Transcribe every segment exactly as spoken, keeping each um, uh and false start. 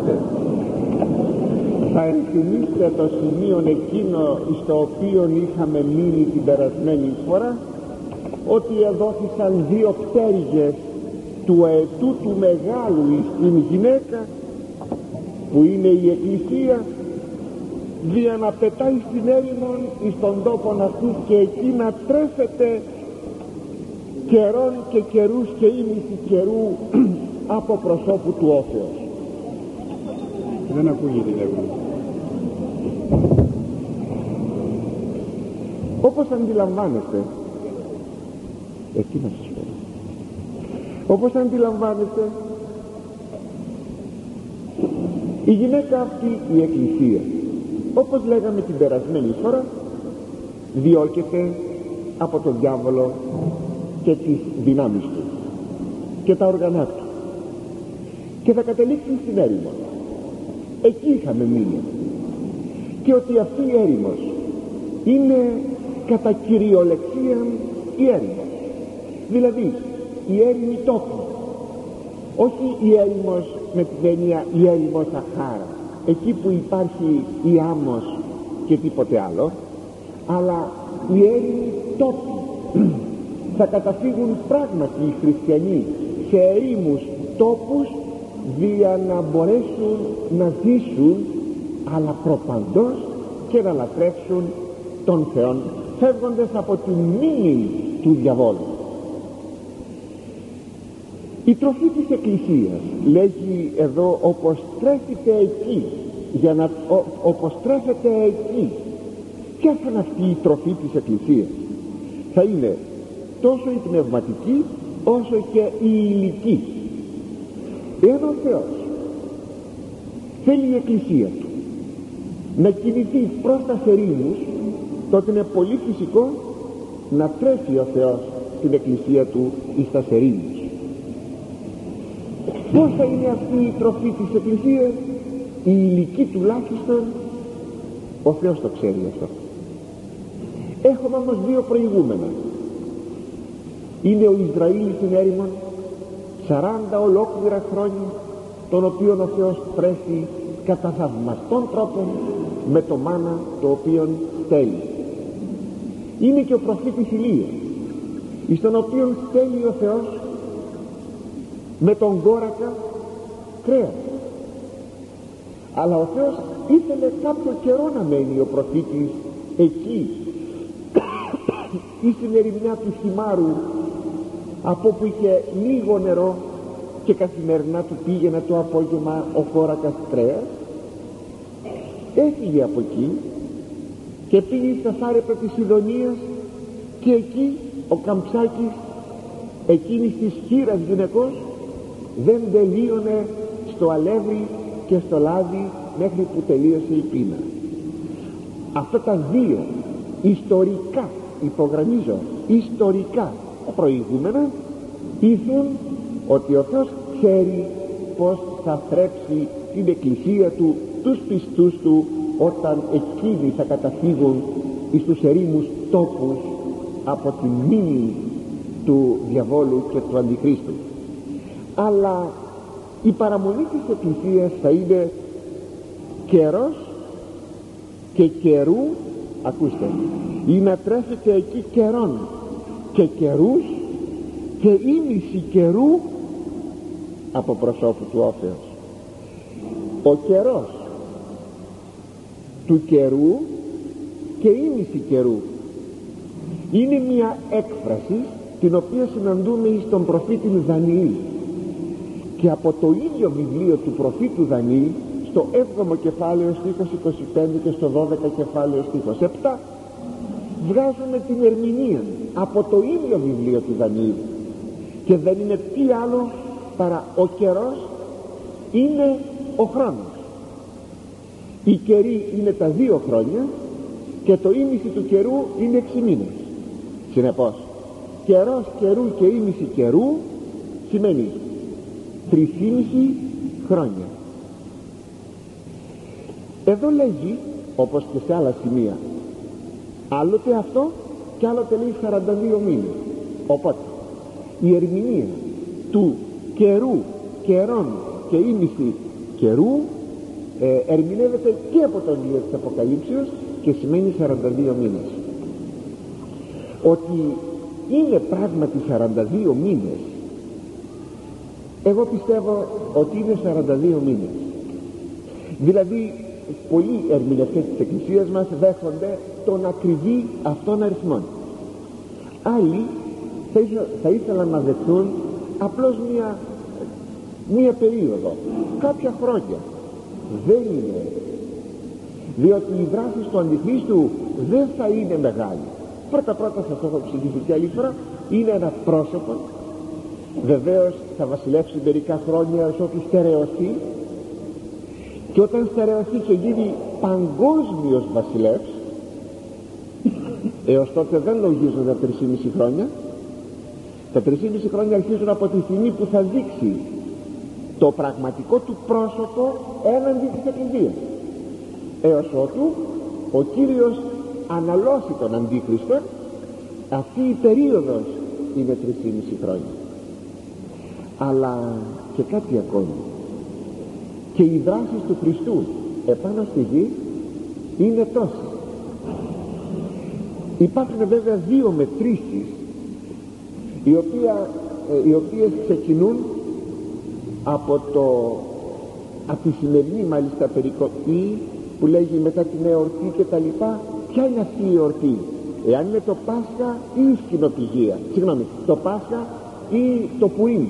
θυμάστε, θα ενθυμίστε το σημείο εκείνο στο οποίο είχαμε μείνει την περασμένη φορά, ότι εδόθησαν δύο πτέρυγες του αετού του μεγάλου στην γυναίκα, που είναι η Εκκλησία, δια να πετάει στην έρημον εις τον τόπον αυτού και εκεί να τρέφεται καιρών και καιρούς και ήμιση καιρού από προσώπου του όφεως. Δεν ακούγεται λέγοντα. Όπως αντιλαμβάνεστε, εκεί να σας πω, όπως αντιλαμβάνεστε, η γυναίκα αυτή, η Εκκλησία, όπως λέγαμε την περασμένη φορά, διώκεται από τον διάβολο και τις δυνάμεις του και τα όργανα του και θα καταλήξει στην έρημο. Εκεί είχαμε μείνει, και ότι αυτή η έρημος είναι κατά κυριολεξία η έρημος, δηλαδή η έρημη τόπου, όχι η έρημος με την έννοια η έρημος Σαχάρα, εκεί που υπάρχει η άμμος και τίποτε άλλο, αλλά η έρημη τόπου. Θα καταφύγουν πράγματι οι χριστιανοί σε ερήμους τόπους για να μπορέσουν να ζήσουν, αλλά προπαντός και να λατρεύσουν τον Θεόν, φεύγοντας από τη μνήμη του διαβόλου. Η τροφή της Εκκλησίας, λέγει εδώ, όπως τρέφεται εκεί, για να, ο, όπως τρέφεται εκεί. Ποια θα είναι αυτή η τροφή της Εκκλησίας? Θα είναι τόσο η πνευματική όσο και η υλική. Εάν ο Θεός θέλει η Εκκλησία του να κινηθεί προς τα ερήμους, τότε είναι πολύ φυσικό να τρέφει ο Θεός την Εκκλησία του εις τα ερήμους. Πώς θα είναι αυτή η τροφή της Εκκλησίας? Η υλική τουλάχιστον ο Θεός το ξέρει αυτό. Έχουμε όμως δύο προηγούμενα. Είναι ο Ισραήλ στην έρημο σαράντα ολόκληρα χρόνια, τον οποίον ο Θεός πρέσει κατά θαυμαστών τρόπων με το μάνα το οποίον στέλνει. Είναι και ο προφήτης Ηλία, εις τον οποίον στέλνει ο Θεός με τον κόρακα κρέας. Αλλά ο Θεός ήθελε κάποιο καιρό να μένει ο προφήτης εκεί ή στην ερημιά του Χιμάρου, από που είχε λίγο νερό και καθημερινά του πήγαινε το απόγευμα ο κόρακας κρέας. Έφυγε από εκεί και πήγε στα Σάρεπτα της Σιδωνίας, και εκεί ο Καμψάκης, εκείνης της χήρας γυναικός, δεν τελείωνε στο αλεύρι και στο λάδι μέχρι που τελείωσε η πείνα. Αυτά τα δύο ιστορικά, υπογραμμίζω, ιστορικά προηγούμενα, ήθουν ότι ο Θεός ξέρει πως θα θρέψει την Εκκλησία του, τους πιστούς του, όταν εκείνοι θα καταφύγουν εις τους ερήμους τόπους από τη μνήμη του διαβόλου και του Αντιχρίστου. Αλλά η παραμονή της Εκκλησίας θα είναι καιρός και καιρού, ακούστε, ή να τρέφεται εκεί καιρών και καιρούς και ήμιση καιρού από προσώπου του όφεως. Ο καιρός του καιρού και ήμιση καιρού είναι μια έκφραση την οποία συναντούμε εις τον προφήτη Δανιήλ, και από το ίδιο βιβλίο του προφήτου Δανιήλ, στο έβδομο κεφάλαιο στίχος είκοσι πέντε και στο δώδεκα κεφάλαιο στίχος επτά, βγάζουμε την ερμηνεία από το ίδιο βιβλίο του Δανιήλ, και δεν είναι τι άλλο παρά ο καιρός είναι ο χρόνος. Η καιρή είναι τα δύο χρόνια και το ήμιση του καιρού είναι έξι μήνες. Συνεπώς καιρός καιρού και ήμιση καιρού σημαίνει τρισήμιση χρόνια. Εδώ λέγει, όπως και σε άλλα σημεία, άλλοτε αυτό και άλλοτε λέει σαράντα δύο μήνες. Οπότε η ερμηνεία του καιρού, καιρών και ήμιση καιρού ε, ερμηνεύεται και από τον Ιω της Αποκαλύψεως και σημαίνει σαράντα δύο μήνες. Ότι είναι πράγματι σαράντα δύο μήνες, εγώ πιστεύω ότι είναι σαράντα δύο μήνες. Δηλαδή πολλοί ερμηνευτές της Εκκλησίας μας δέχονται τον ακριβή αυτόν αριθμόν. Άλλοι θα, ήθελα, θα ήθελαν να δεχθούν απλώς μία, μία περίοδο, κάποια χρόνια. Δεν είναι, διότι οι δράσεις του Αντιχρίστου δεν θα είναι μεγάλη. Πρώτα πρώτα σας το έχω εξηγήσει και άλλη φορά, είναι ένα πρόσωπο, βεβαίως θα βασιλεύσει μερικά χρόνια ως ότου στερεωθεί, και όταν στερεωθεί και γίνει παγκόσμιος βασιλεύς, έως τότε δεν λογίζονται τα τρεις χρόνια. Τα τρεις και μισό χρόνια αρχίζουν από τη στιγμή που θα δείξει το πραγματικό του πρόσωπο έναντι της Εκκλησίας, έως ότου ο Κύριος αναλώσει τον Αντίχριστο. Αυτή η περίοδος είναι τρεις και μισό χρόνια. Αλλά και κάτι ακόμη, και οι δράσεις του Χριστού επάνω στη γη είναι τόσες. Υπάρχουν βέβαια δύο μετρήσεις, οι, οποία, ε, οι οποίες ξεκινούν από, το, από τη σημερινή μάλιστα περικοπή που λέγει μετά την εορτή και τα λοιπά. Ποια είναι αυτή η εορτή? Εάν είναι το Πάσχα ή η Σκηνοπηγία, συγγνώμη, το Πάσχα ή το Πουρίμ.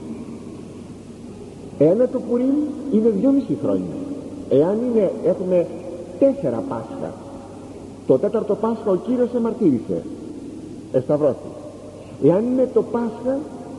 Εάν είναι το Πουρίμ είναι δυόμιση χρόνια. Εάν είναι, έχουμε τέσσερα Πάσχα, το τέταρτο Πάσχα ο Κύριος εμαρτύρησε, εσταυρώθηκε. Εάν είναι το Πάσχα,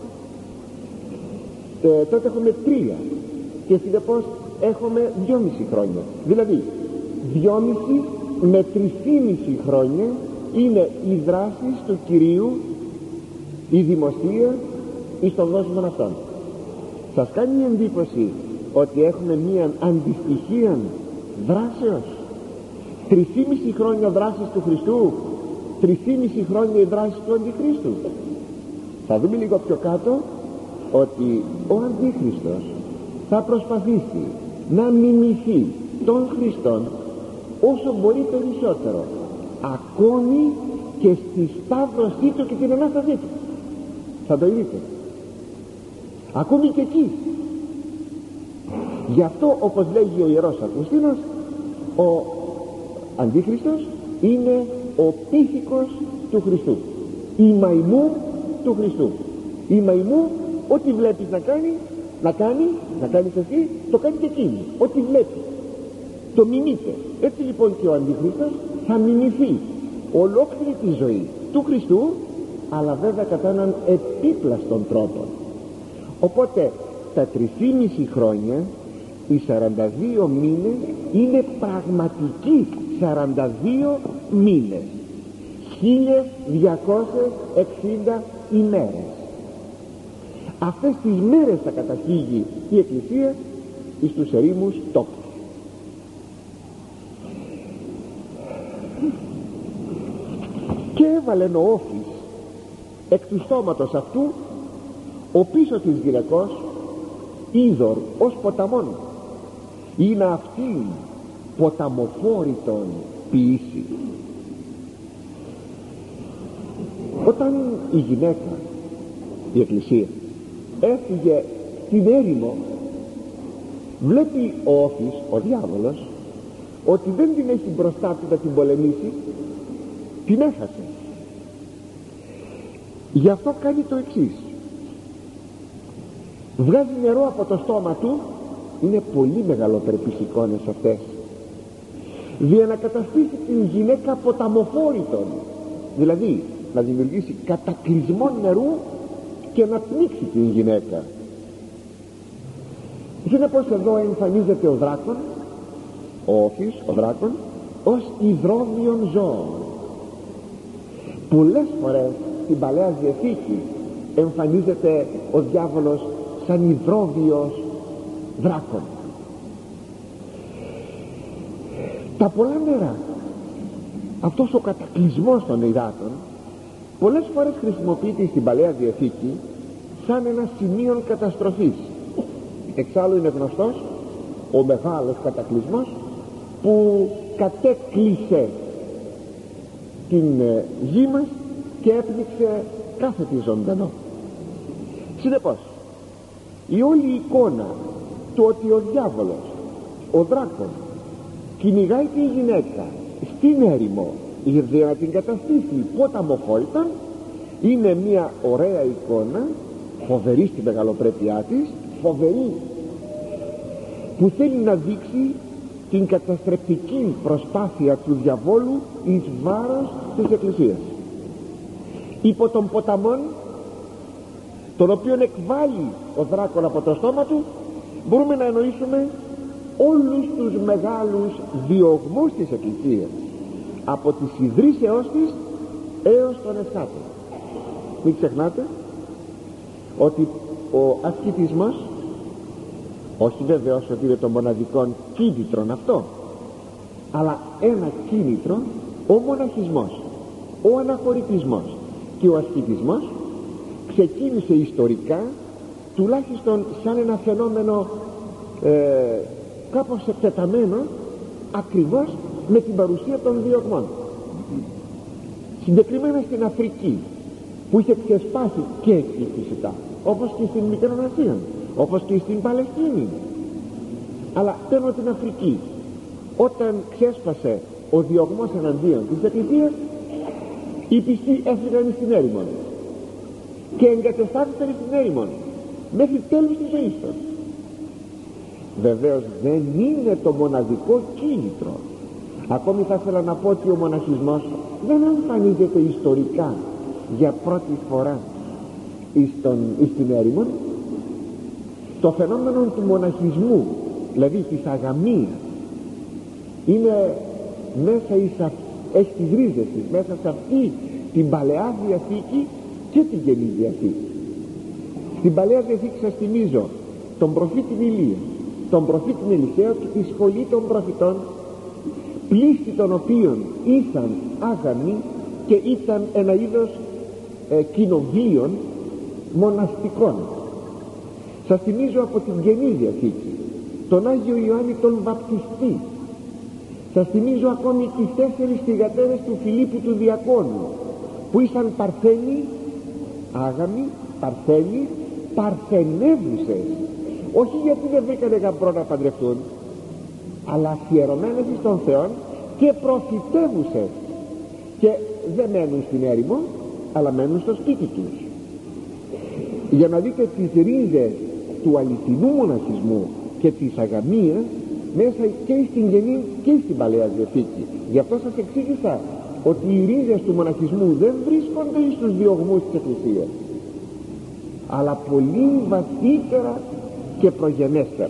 ε, τότε έχουμε τρία, και συνεπώς έχουμε δυόμιση χρόνια. Δηλαδή δυόμιση με τρισήμιση χρόνια είναι οι δράσεις του Κυρίου, η δημοσία εις τον κόσμο αυτόν. Σας κάνει εντύπωση ότι έχουμε μία αντιστοιχία δράσεως? Τρισήμιση χρόνια δράσεις του Χριστού, τρισήμιση χρόνια οι δράσεις του Αντιχρίστου. Θα δούμε λίγο πιο κάτω ότι ο Αντίχριστος θα προσπαθήσει να μιμηθεί τον Χριστόν όσο μπορεί περισσότερο, ακόμη και στη σταύρωσή του και την Ανάστασή του. Θα το δείτε, ακόμη και εκεί. Γι' αυτό, όπως λέγει ο Ιερός Αυγουστίνος, ο Αντίχριστος είναι ο πίθηκος του Χριστού, η μαϊμού του Χριστού. Η μαϊμού, ό,τι βλέπεις να κάνει, να κάνει, να κάνεις εσύ, το κάνει και εκείνη. Ό,τι βλέπει, το μιμείται. Έτσι λοιπόν και ο Αντιχρίστος θα μιμηθεί ολόκληρη τη ζωή του Χριστού, αλλά βέβαια κατά έναν επίπλαστον τρόπο. Οπότε τα τρισήμιση χρόνια, οι σαράντα δύο μήνες, είναι πραγματικοί σαράντα δύο μήνες, χίλιες διακόσιες εξήντα ημέρες. Αυτές τις μέρες θα καταφύγει η Εκκλησία εις τους ερήμους τόπους. Και έβαλεν ο Όφης εκ του στόματος αυτού ο πίσω της γυναικός είδωρ ως ποταμόν, είναι αυτήν ποταμοφόρητον ποιήσει. Όταν η γυναίκα, η Εκκλησία, έφυγε στην έρημο, βλέπει ο Όφης, ο διάβολος, ότι δεν την έχει μπροστά του να την πολεμήσει, την έχασε. Γι' αυτό κάνει το εξής: βγάζει νερό από το στόμα του. Είναι πολύ μεγαλοπρεπείς εικόνες αυτές, για να καταστήσει την γυναίκα ποταμοφόρητον, δηλαδή να δημιουργήσει κατακλυσμό νερού και να πνίξει την γυναίκα. Συνεπώς εδώ εμφανίζεται ο δράκον, ο Όφης, ο δράκον, ως υδρόβιον ζώο. Πολλές φορές στην Παλαιά Διαθήκη εμφανίζεται ο διάβολος σαν υδρόβιος δράκον. Τα πολλά νερά, αυτός ο κατακλυσμός των υδάτων, πολλές φορές χρησιμοποιείται στην Παλαιά Διαθήκη σαν ένα σημείο καταστροφής. Εξάλλου είναι γνωστός ο μεγάλος κατακλυσμός που κατέκλυσε την γη μας και έπνιξε κάθε τι ζωντανό. Συνεπώς η όλη εικόνα του ότι ο διάβολος, ο δράκων, κυνηγάει τη γυναίκα στην έρημο για να την καταστήσει πόταμο φόλτον, είναι μια ωραία εικόνα, φοβερή στη μεγαλοπρέπειά της, φοβερή, που θέλει να δείξει την καταστρεπτική προσπάθεια του διαβόλου εις βάρος της Εκκλησίας, υπό των ποταμών τον οποίον εκβάλλει ο δράκον από το στόμα του. Μπορούμε να εννοήσουμε όλους τους μεγάλους διωγμούς της Εκκλησίας, από τις ιδρύσεώς της έως τον εσχάτων. Μην ξεχνάτε ότι ο ασκητισμός, όχι βεβαίως ότι είναι το μοναδικό κίνητρο αυτό, αλλά ένα κίνητρο, ο μοναχισμός, ο αναχωρητισμός και ο ασκητισμός ξεκίνησε ιστορικά τουλάχιστον σαν ένα φαινόμενο ε, κάπως εκτεταμένο ακριβώς με την παρουσία των διωγμών. Συγκεκριμένα στην Αφρική, που είχε ξεσπάσει και εκεί φυσικά, όπως και στην Μικρονασία, όπως και στην Παλαιστίνη, αλλά παίρνω την Αφρική, όταν ξέσπασε ο διωγμός εναντίον της Εκκλησίας, οι πιστοί έφυγαν στην έρημο και εγκατεστάθηκαν στην έρημο μέχρι τέλους της ζωής τους. Βεβαίως δεν είναι το μοναδικό κίνητρο. Ακόμη θα ήθελα να πω ότι ο μοναχισμός δεν εμφανίζεται ιστορικά για πρώτη φορά στην έρημο. Το φαινόμενο του μοναχισμού, δηλαδή της αγαμίας, είναι μέσα εις α... έχει τις ρίζες της μέσα σε αυτή την Παλαιά Διαθήκη και την Καινή Διαθήκη. Στην Παλαιά Διαθήκη σας θυμίζω τον προφήτη Ηλία, τον προφήτη Ελισαίο και τη σχολή των προφητών, πλήστη των οποίων ήσαν άγαμοι και ήταν ένα είδος ε, κοινοβίων μοναστικών. Σας θυμίζω από την Καινή Διαθήκη τον Άγιο Ιωάννη τον Βαπτιστή. Σας θυμίζω ακόμη τις τέσσερις θυγατέρες του Φιλίππου του Διακόνου, που ήσαν παρθένοι, άγαμοι, παρθένοι, παρθενεύουσες, όχι γιατί δεν βρήκανε γαμπρό να παντρευτούν, αλλά αφιερωμένες στον Θεό και προφητεύουσες, και δεν μένουν στην έρημο αλλά μένουν στο σπίτι τους. Για να δείτε τις ρίζες του αληθινού μοναχισμού και της αγαμίας μέσα και στην Καινή και στην Παλαιά Διαθήκη. Γι' αυτό σας εξήγησα ότι οι ρίζες του μοναχισμού δεν βρίσκονται στους διωγμούς της Εκκλησίας, αλλά πολύ βαθύτερα και προγενέστερα.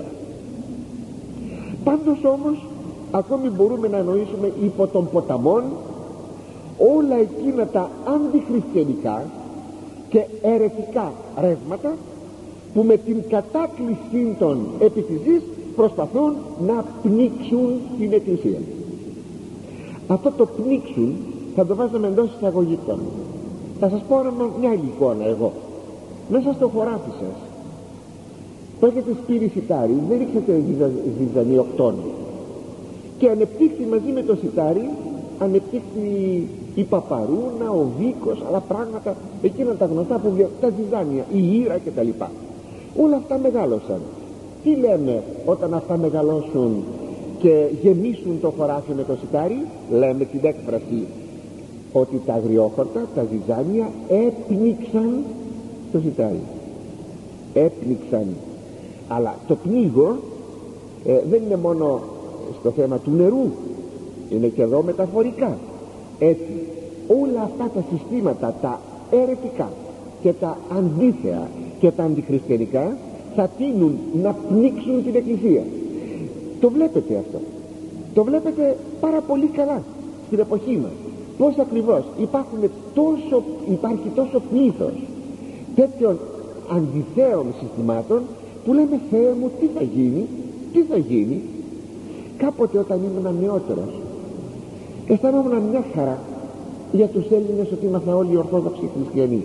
Πάντως όμως ακόμη μπορούμε να εννοήσουμε υπό των ποταμών όλα εκείνα τα αντιχριστιανικά και αιρετικά ρεύματα που με την κατάκλυση των επί της γης προσπαθούν να πνίξουν την Εκκλησία. Αυτό το πνίξουν θα το βάζαμε εντός εισαγωγικών. Θα σας πω μια άλλη εικόνα εγώ. Μέσα στο χωράφι σας που έχετε σπείρει σιτάρι, δεν ρίξετε ζυζανιοκτόνο, και ανεπτύχθη μαζί με το σιτάρι, ανεπτύχθη η παπαρούνα, ο βίκος, άλλα πράγματα, εκείνα τα γνωστά που βγαίνουν, τα ζυζάνια, η ήρα κτλ. Όλα αυτά μεγάλωσαν. Τι λέμε όταν αυτά μεγαλώσουν και γεμίσουν το χωράφι με το σιτάρι? Λέμε την έκφραση ότι τα αγριόχορτα, τα ζυζάνια έπνιξαν το σιτάρι. Έπνιξαν. Αλλά το πνίγω ε, δεν είναι μόνο στο θέμα του νερού, είναι και εδώ μεταφορικά. Έτσι όλα αυτά τα συστήματα, τα αιρετικά και τα αντίθεα και τα αντιχριστιανικά, θα τείνουν να πνίξουν την Εκκλησία. Το βλέπετε αυτό, το βλέπετε πάρα πολύ καλά στην εποχή μας, πως ακριβώς υπάρχουν τόσο, υπάρχει τόσο πλήθος τέτοιων αντιθέων συστημάτων που λέμε Θεέ μου, τι θα γίνει, τι θα γίνει. Κάποτε όταν ήμουν νεότερος αισθανόμουν μια χαρά για τους Έλληνες ότι ήμασταν όλοι οι Ορθόδοξοι Χριστιανοί.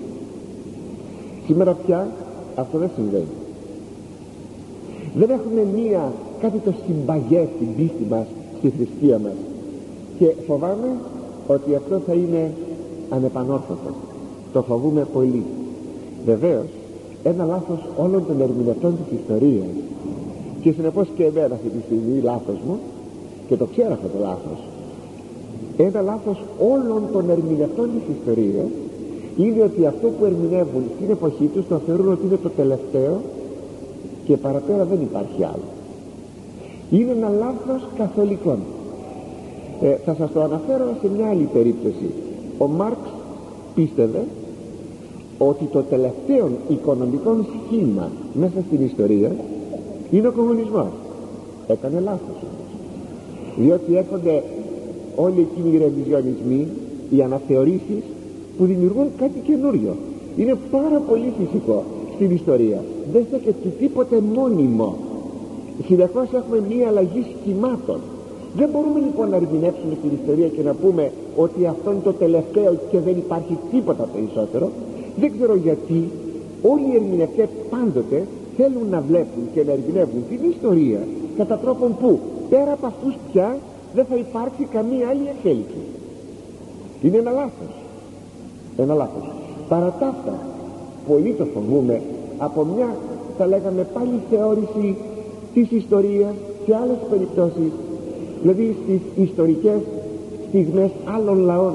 Σήμερα πια αυτό δεν συμβαίνει. Δεν έχουμε μία κάτι το συμπαγέ στην πίστη μας, στη θρησκεία μας, και φοβάμαι ότι αυτό θα είναι ανεπανόρθωτο. Το φοβούμε πολύ. Βεβαίως ένα λάθος όλων των ερμηνευτών της ιστορίας, και συνεπώς και εμένα αυτή τη στιγμή λάθος μου, και το ξέρω αυτό το λάθος, ένα λάθος όλων των ερμηνευτών της ιστορίας είναι ότι αυτό που ερμηνεύουν στην εποχή τους το θεωρούν ότι είναι το τελευταίο και παραπέρα δεν υπάρχει άλλο. Είναι ένα λάθος καθολικών. ε, θα σας το αναφέρω σε μια άλλη περίπτωση. Ο Μάρξ πίστευε ότι το τελευταίο οικονομικό σχήμα μέσα στην ιστορία είναι ο κομμουνισμός. Έκανε λάθος, διότι έρχονται όλοι εκείνοι οι ρεβιζιονισμοί, οι αναθεωρήσεις που δημιουργούν κάτι καινούριο. Είναι πάρα πολύ φυσικό στην ιστορία, δεν στέκεται τίποτε μόνιμο. Συνεχώς έχουμε μία αλλαγή σχημάτων. Δεν μπορούμε λοιπόν να ερμηνεύσουμε την ιστορία και να πούμε ότι αυτό είναι το τελευταίο και δεν υπάρχει τίποτα περισσότερο. Δεν ξέρω γιατί όλοι οι ερμηνευτές πάντοτε θέλουν να βλέπουν και να ερμηνεύουν την ιστορία κατά τρόπον που πέρα από αυτούς πια δεν θα υπάρξει καμία άλλη εξέλιξη. Είναι ένα λάθος. Ένα λάθος. Παρά τα αυτά, πολύ το φοβούμε από μια, θα λέγαμε πάλι, θεώρηση της ιστορίας σε άλλες περιπτώσεις, δηλαδή στις ιστορικές στιγμές άλλων λαών.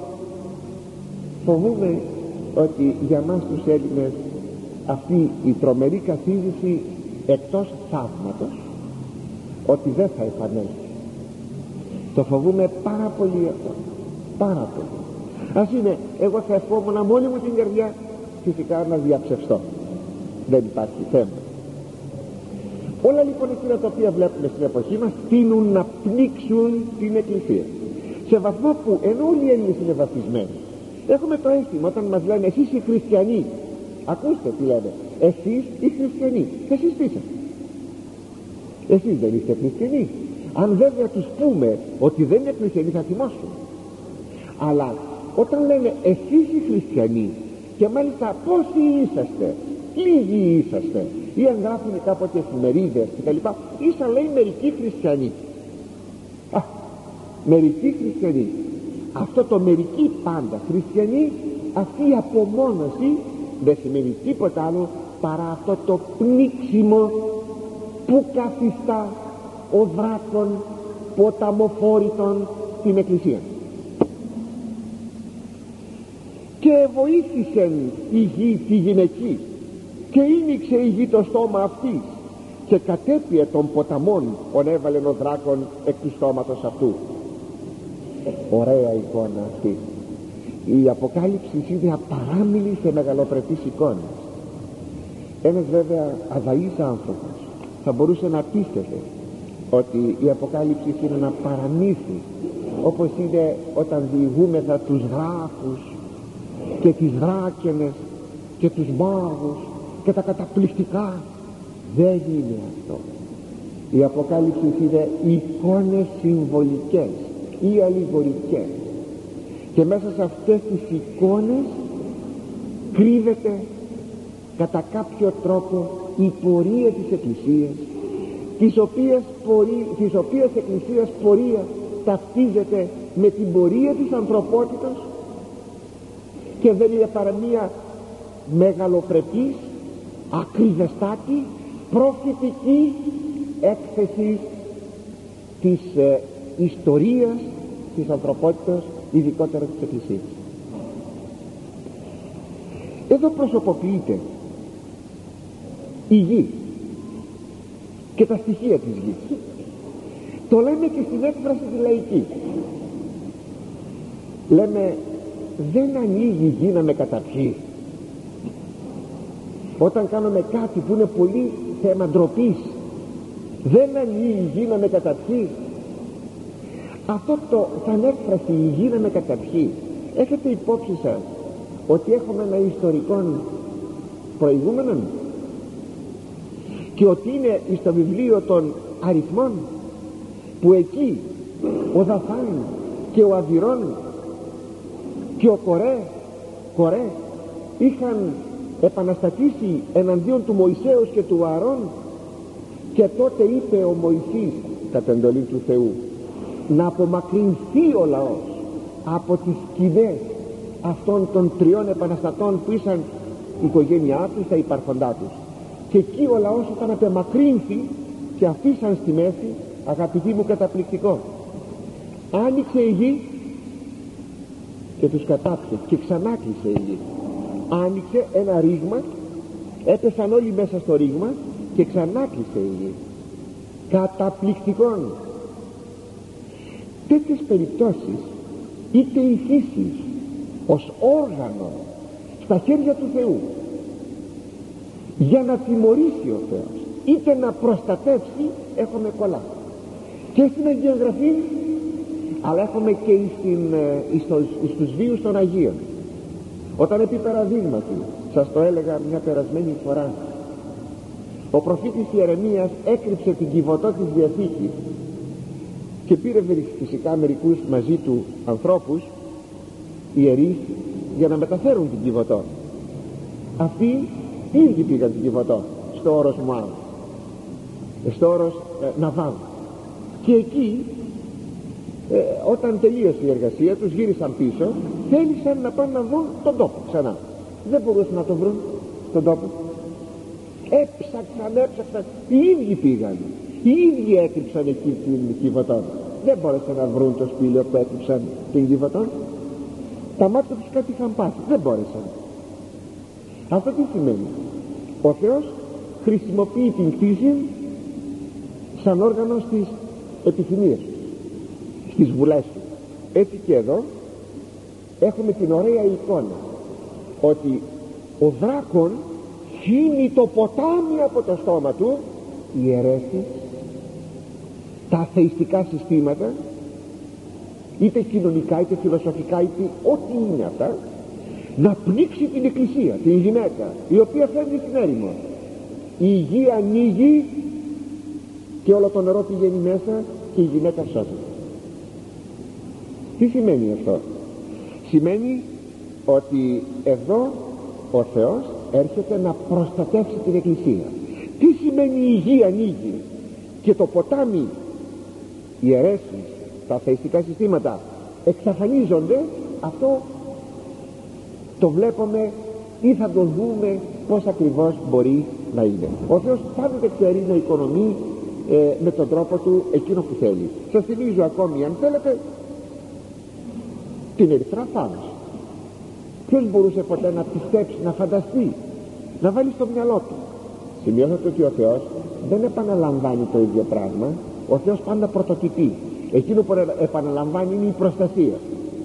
Φοβούμε ότι για μας τους Έλληνες αυτή η τρομερή καθίζηση εκτός θαύματος, ότι δεν θα επανέλθει. Το φοβούμε πάρα πολύ αυτό, πάρα πολύ. Ας είναι, εγώ θα ευχόμουν με όλη μου την καρδιά φυσικά να διαψευστώ, δεν υπάρχει θέμα. Όλα λοιπόν εκείνα τα οποία βλέπουμε στην εποχή μας τείνουν να πνίξουν την Εκκλησία, σε βαθμό που ενώ όλοι οι Έλληνες είναι βαπτισμένοι, έχουμε το αίσθημα όταν μας λένε εσείς οι χριστιανοί, ακούστε τι λένε, εσείς οι χριστιανοί, εσείς τι είσαστε? Εσείς δεν είστε χριστιανοί. Αν βέβαια τους πούμε ότι δεν είναι χριστιανοί θα θυμώσουν. Αλλά όταν λένε εσείς οι χριστιανοί, και μάλιστα πόσοι είσαστε, λίγοι είσαστε, ή αν γράφουν κάποτε εφημερίδες κτλ, ίσα λέει μερικοί χριστιανοί. Α, μερικοί χριστιανοί. Αυτό το μερικοί πάντα χριστιανοί, αυτή η απομόνωση δεν σημαίνει τίποτα άλλο παρά αυτό το πνίξιμο που καθιστά ο δράκων ποταμοφόρητον την Εκκλησία. Και βοήθησεν η γη τη γυναική και ήνιξε η γη το στόμα αυτής και κατέπιε των ποταμών ονέβαλεν ο δράκων εκ του στόματος αυτού. Ωραία εικόνα αυτή. Η Αποκάλυψη είναι απαράμιλη σε μεγαλοπρεπείς εικόνες. Ένας βέβαια αδαής άνθρωπος θα μπορούσε να πίστευε ότι η Αποκάλυψη είναι ένα παραμύθι, όπως είναι όταν διηγούμεθα τους γράφους και τις δράκενες και τους μάγους και τα καταπληκτικά. Δεν είναι αυτό. Η Αποκάλυψη είναι εικόνες συμβολικές ή αλληγορικές, και μέσα σε αυτές τις εικόνες κρύβεται κατά κάποιο τρόπο η πορεία της Εκκλησίας, της οποίας, πορεία, της οποίας Εκκλησίας πορεία ταυτίζεται με την πορεία της ανθρωπότητας, και δεν είναι παρά μία μεγαλοπρεπής, ακριβεστάτη, προφητική έκθεση της ε, ιστορίας της ανθρωπότητας, ειδικότερα της Εκκλησίας. Εδώ προσωποποιείται η γη και τα στοιχεία της γης. Το λέμε και στην έκφραση τη λαϊκή. Λέμε δεν ανοίγει η γη να με καταπιεί. Όταν κάνουμε κάτι που είναι πολύ θέμα ντροπής, δεν ανοίγει η γη να με καταπιεί. Αυτό το σαν έκφραση η γη να με καταπιεί, έχετε υπόψη σας ότι έχουμε ένα ιστορικό προηγούμενο και ότι είναι στο βιβλίο των αριθμών, που εκεί ο Δαθάν και ο Αβυρών και ο Κορέ, Κορέ είχαν επαναστατήσει εναντίον του Μωυσέως και του Ααρών, Και τότε είπε ο Μωυσής κατ' εντολή του Θεού να απομακρυνθεί ο λαός από τις σκηνές αυτών των τριών επαναστατών που ήσαν η οικογένειά τους, τα υπάρχοντά τους. Και εκεί ο λαός όταν απομακρύνθη και αφήσαν στη μέση, αγαπητοί μου, καταπληκτικό, άνοιξε η γη και τους κατάπιε και ξανά κλείσε η γη. Άνοιξε ένα ρήγμα, έπεσαν όλοι μέσα στο ρήγμα και ξανά κλείσε η γη. Καταπληκτικών. Τέτοιες περιπτώσεις, είτε η φύση ως όργανο στα χέρια του Θεού για να τιμωρήσει ο Θεός είτε να προστατεύσει, έχουμε πολλά και στην Αγία Γραφή, αλλά έχουμε και στην, στο, στους βίους των Αγίων. Όταν επί παραδείγματι, σας το έλεγα μια περασμένη φορά, ο προφήτης Ιερεμίας έκρυψε την Κιβωτό της Διαθήκης και πήρε φυσικά μερικούς μαζί του ανθρώπους ιερείς για να μεταφέρουν την Κιβωτό. Αυτοί οι ίδιοι πήγαν την Κιβωτό στο όρος Μωάβ, στο όρος ε, Ναβάλ, και εκεί ε, όταν τελείωσε η εργασία τους γύρισαν πίσω, θέλησαν να πάνε να βρουν τον τόπο ξανά. Δεν μπορούσαν να το βρουν τον τόπο, έψαξαν, έψαξαν, οι ίδιοι πήγαν, οι ίδιοι έκρυψαν εκεί την Κιβωτό. Δεν μπόρεσαν να βρουν το σπήλαιο που έκρυψαν την Κιβωτό. Τα μάτια τους κάτι είχαν πάθει, δεν μπόρεσαν. Αυτό τι σημαίνει? Ο Θεός χρησιμοποιεί την κτήση σαν όργανο στις επιθυμίες, στις βουλές του. Έτσι και εδώ έχουμε την ωραία εικόνα ότι ο δράκων χύνει το ποτάμι από το στόμα του, οι αιρέσεις, τα αθεϊστικά συστήματα, είτε κοινωνικά είτε φιλοσοφικά είτε ό,τι είναι αυτά, να πνίξει την εκκλησία, την γυναίκα η οποία φεύγει στην έρημο. Η γη ανοίγει και όλο το νερό πηγαίνει μέσα και η γυναίκα σώζεται. Τι σημαίνει αυτό? Σημαίνει ότι εδώ ο Θεός έρχεται να προστατεύσει την εκκλησία. Τι σημαίνει η γη ανοίγει και το ποτάμι, οι αιρέσεις, τα αθεϊστικά συστήματα εξαφανίζονται? Αυτό το βλέπουμε ή θα το δούμε πως ακριβώς μπορεί να είναι. Ο Θεός πάντοτε ξέρει να οικονομεί ε, με τον τρόπο του εκείνο που θέλει. Σας θυμίζω ακόμη, αν θέλετε, την Ερυθρά Θάλασσα. Ποιος μπορούσε ποτέ να πιστέψει, να φανταστεί, να βάλει στο μυαλό του? Σημειώσατε ότι ο Θεός δεν επαναλαμβάνει το ίδιο πράγμα. Ο Θεός πάντα πρωτοτυπεί. Εκείνο που επαναλαμβάνει είναι η προστασία.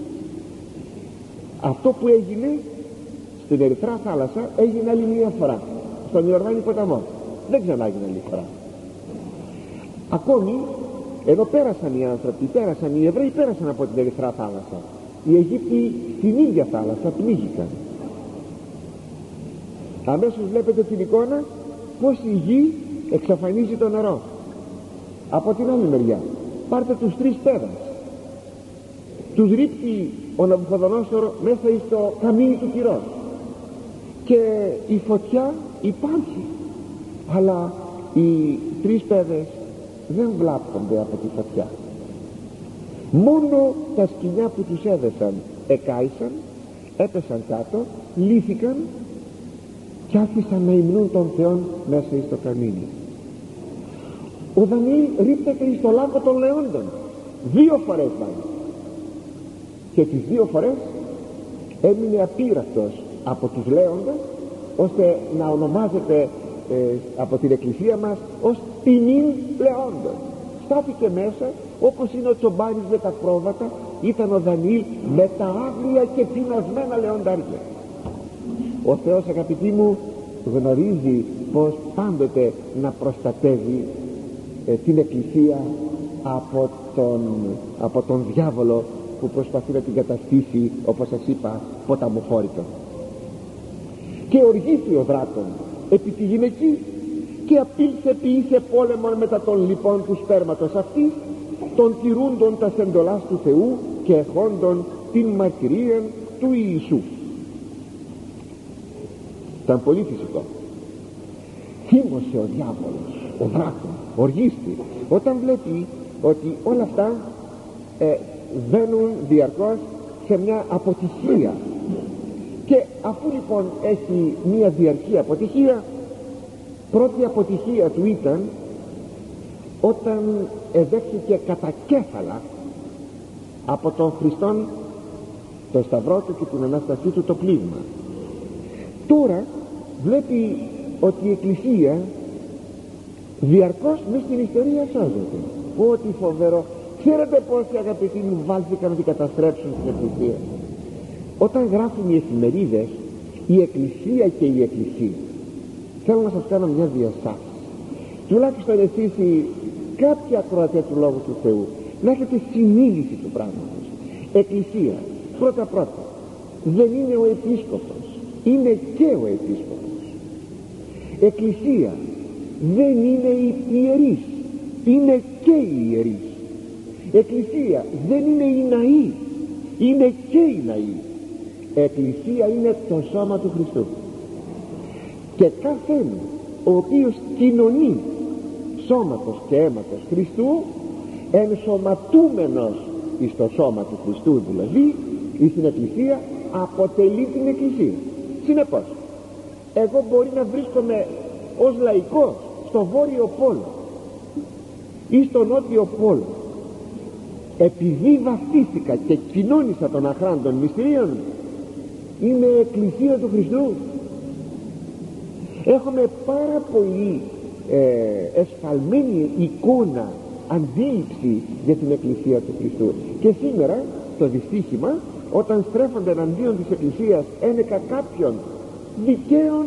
Αυτό που έγινε στην Ερυθρά Θάλασσα έγινε άλλη μία φορά στον Ιορδάνη ποταμό, δεν ξανά έγινε άλλη φορά. Ακόμη ενώ πέρασαν οι άνθρωποι, πέρασαν οι Εβραίοι, πέρασαν από την Ερυθρά Θάλασσα, οι Αιγύπτιοι στην ίδια θάλασσα πνίγηκαν. Αμέσως βλέπετε την εικόνα πως η γη εξαφανίζει το νερό. Από την άλλη μεριά πάρτε τους τρεις πέδας, τους ρίχνει ο Ναβουχοδονόσορ μέσα στο καμίνι του πυρός και η φωτιά υπάρχει, αλλά οι τρεις πέδες δεν βλάπτονται από τη φωτιά. Μόνο τα σκοινιά που τους έδεσαν εκάησαν, έπεσαν κάτω, λύθηκαν και άφησαν να υμνούν τον Θεόν μέσα στο καμίνι. Ο Δανιήλ ρίχνεται στο λάκκο των λεόντων δύο φορές πάλι, και τις δύο φορές έμεινε απείραυτος από τους λέοντες, ώστε να ονομάζεται ε, από την εκκλησία μας ως ποινήν λεόντων. Στάθηκε μέσα όπως είναι ο Τσομπάνης με τα πρόβατα, ήταν ο Δανιήλ με τα άγρια και πεινασμένα λεοντάρια. Ο Θεός, αγαπητοί μου, γνωρίζει πως πάντοτε να προστατεύει ε, την εκκλησία από τον, από τον διάβολο που προσπαθεί να την καταστήσει, όπως σας είπα, ποταμοφόρητο. Και οργήθη ο δράκων επί τη γυναική και απήλθε ποιήσε πόλεμον μετά των λοιπόν του σπέρματος αυτής, των τηρούντων τα εντολάς του Θεού και εχόντων την μαρτυρία του Ιησού. Ήταν πολύ φυσικό. Θύμωσε ο διάβολος ο δράκων, οργίστη, όταν βλέπει ότι όλα αυτά ε, βαίνουν διαρκώς σε μια αποτυχία. Και αφού λοιπόν έχει μια διαρκή αποτυχία, πρώτη αποτυχία του ήταν όταν εδέχθηκε κατά κέφαλα από τον Χριστόν, τον Σταυρό του και την Ανάστασή του το πλήγμα. Τώρα βλέπει ότι η Εκκλησία διαρκώς μες στην ιστορία σώζεται. Ό,τι φοβερό! Ξέρετε πόσοι αγαπητοί μου βάλθηκαν να την καταστρέψουν την Εκκλησία? Όταν γράφουν οι εφημερίδες η Εκκλησία και η Εκκλησία, θέλω να σας κάνω μια διαστάση, τουλάχιστον εσείς οι κάποιοι ακροατές του Λόγου του Θεού, να έχετε συνείδηση του πράγματος. Εκκλησία, πρώτα πρώτα, δεν είναι ο επίσκοπος, είναι και ο επίσκοπος. Εκκλησία δεν είναι οι ιερείς, είναι και οι ιερείς. Εκκλησία δεν είναι οι ναοί, είναι και οι ναοί. Εκκλησία είναι το σώμα του Χριστού. Και κάθε ο οποίος κοινωνεί σώματος και αίματος Χριστού, ενσωματούμενος εις το σώμα του Χριστού, δηλαδή εις την Εκκλησία, αποτελεί την Εκκλησία. Συνεπώς, εγώ μπορεί να βρίσκομαι ως λαϊκός στο Βόρειο Πόλο ή στο Νότιο Πόλο, επειδή βαφτίστηκα και κοινώνησα των αχράντων μυστηρίων, είμαι Εκκλησία του Χριστού. Έχουμε πάρα πολύ ε, εσφαλμένη εικόνα, αντίληψη για την Εκκλησία του Χριστού. Και σήμερα το δυστύχημα, όταν στρέφονται εναντίον της Εκκλησίας ένεκα κάποιων δικαίων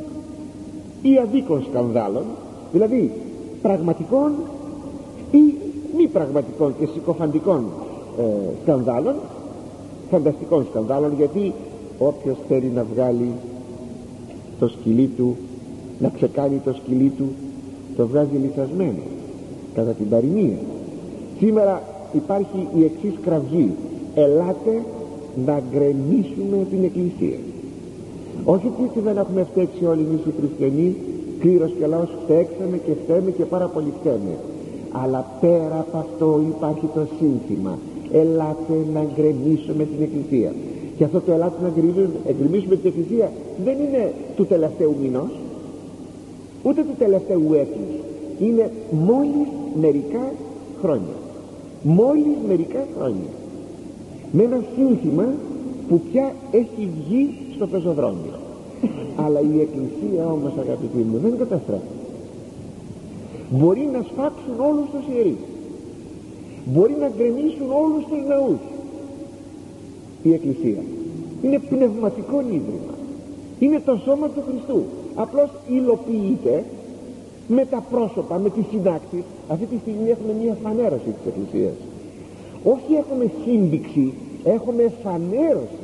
ή αδίκων σκανδάλων, δηλαδή πραγματικών ή μη πραγματικών και συκοφαντικών ε, σκανδάλων, φανταστικών σκανδάλων, γιατί όποιος θέλει να βγάλει το σκυλί του, να ξεκάνει το σκυλί του, το βγάζει λιθασμένο κατά την παροιμία. Σήμερα υπάρχει η εξής κραυγή: ελάτε να γκρεμίσουμε την Εκκλησία. Όχι ότι δεν έχουμε φταίξει όλοι εμείς οι χριστιανοί, κλήρος και λαός, φταίξαμε και φταίμε και πάρα πολύ φταίμε, αλλά πέρα από αυτό υπάρχει το σύνθημα: ελάτε να γκρεμίσουμε την Εκκλησία. Και αυτό το ελάτε να γκρεμίσουμε την Εκκλησία δεν είναι του τελευταίου μηνός, ούτε του τελευταίου έτους, είναι μόλις μερικά χρόνια. Μόλις μερικά χρόνια, με ένα σύνθημα που πια έχει βγει στο πεζοδρόμιο. Αλλά η Εκκλησία όμως, αγαπητοί μου, δεν καταστρέφει. Μπορεί να σφάξουν όλους τους ιερείς, μπορεί να γκρεμίσουν όλους τους ναούς. Η Εκκλησία είναι πνευματικό ίδρυμα, είναι το σώμα του Χριστού. Απλώς υλοποιείται με τα πρόσωπα, με τις συνάξεις. Αυτή τη στιγμή έχουμε μια φανέρωση της Εκκλησίας. Όχι έχουμε σύνδειξη, έχουμε φανέρωση.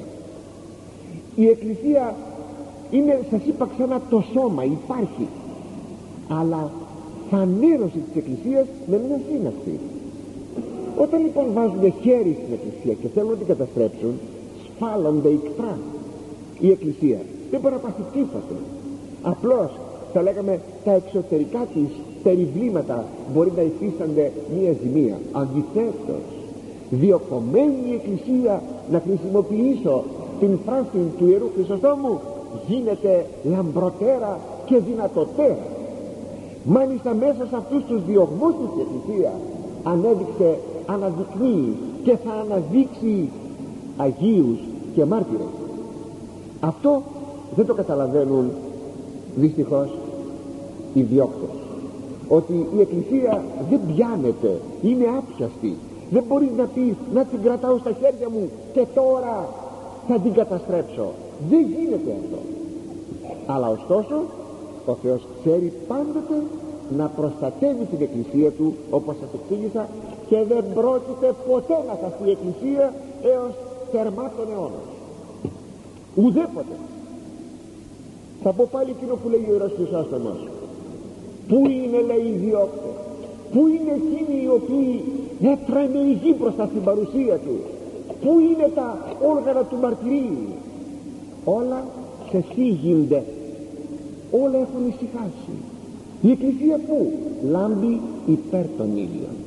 Η Εκκλησία είναι, σας είπα ξανά, το σώμα, υπάρχει, αλλά φανέρωση της Εκκλησίας με μια σύναξη. Όταν λοιπόν βάζουν χέρι στην Εκκλησία και θέλουν να την καταστρέψουν, σφάλονται ικτρά. Η Εκκλησία δεν μπορεί να πάθει τίποτα. Απλώς θα λέγαμε τα εξωτερικά της περιβλήματα μπορεί να υφίστανται μία ζημία. Αντιθέτως, διοκομμένη η Εκκλησία, να χρησιμοποιήσω την φράση του Ιερού Χρυσοστόμου, γίνεται λαμπροτέρα και δυνατοτέρα. Μάλιστα μέσα σε αυτούς τους διωγμούς της Εκκλησία ανέδειξε, αναδεικνύει και θα αναδείξει Αγίους και μάρτυρες. Αυτό δεν το καταλαβαίνουν δυστυχώς οι διώκτες, ότι η Εκκλησία δεν πιάνεται, είναι άπιαστη. Δεν μπορείς να πεις να την κρατάω στα χέρια μου και τώρα θα την καταστρέψω. Δεν γίνεται αυτό. Αλλά ωστόσο ο Θεός ξέρει πάντοτε να προστατεύει την Εκκλησία του, όπως σας εξήγησα, και δεν πρόκειται ποτέ να χαθεί η Εκκλησία έως τερμά των αιώνων. Ουδέποτε. Θα πω πάλι εκείνο που λέει ο Ιερός Χρυσόστομος: πού είναι, λέει, οι διώκτες, πού είναι εκείνοι οι οποίοι έτρεμε η γη μπροστά στην παρουσία του, πού είναι τα όργανα του μαρτυρίου? Όλα ξεσύγονται, όλα έχουν ησυχάσει. Η Εκκλησία που λάμπει υπέρ των ήλιων.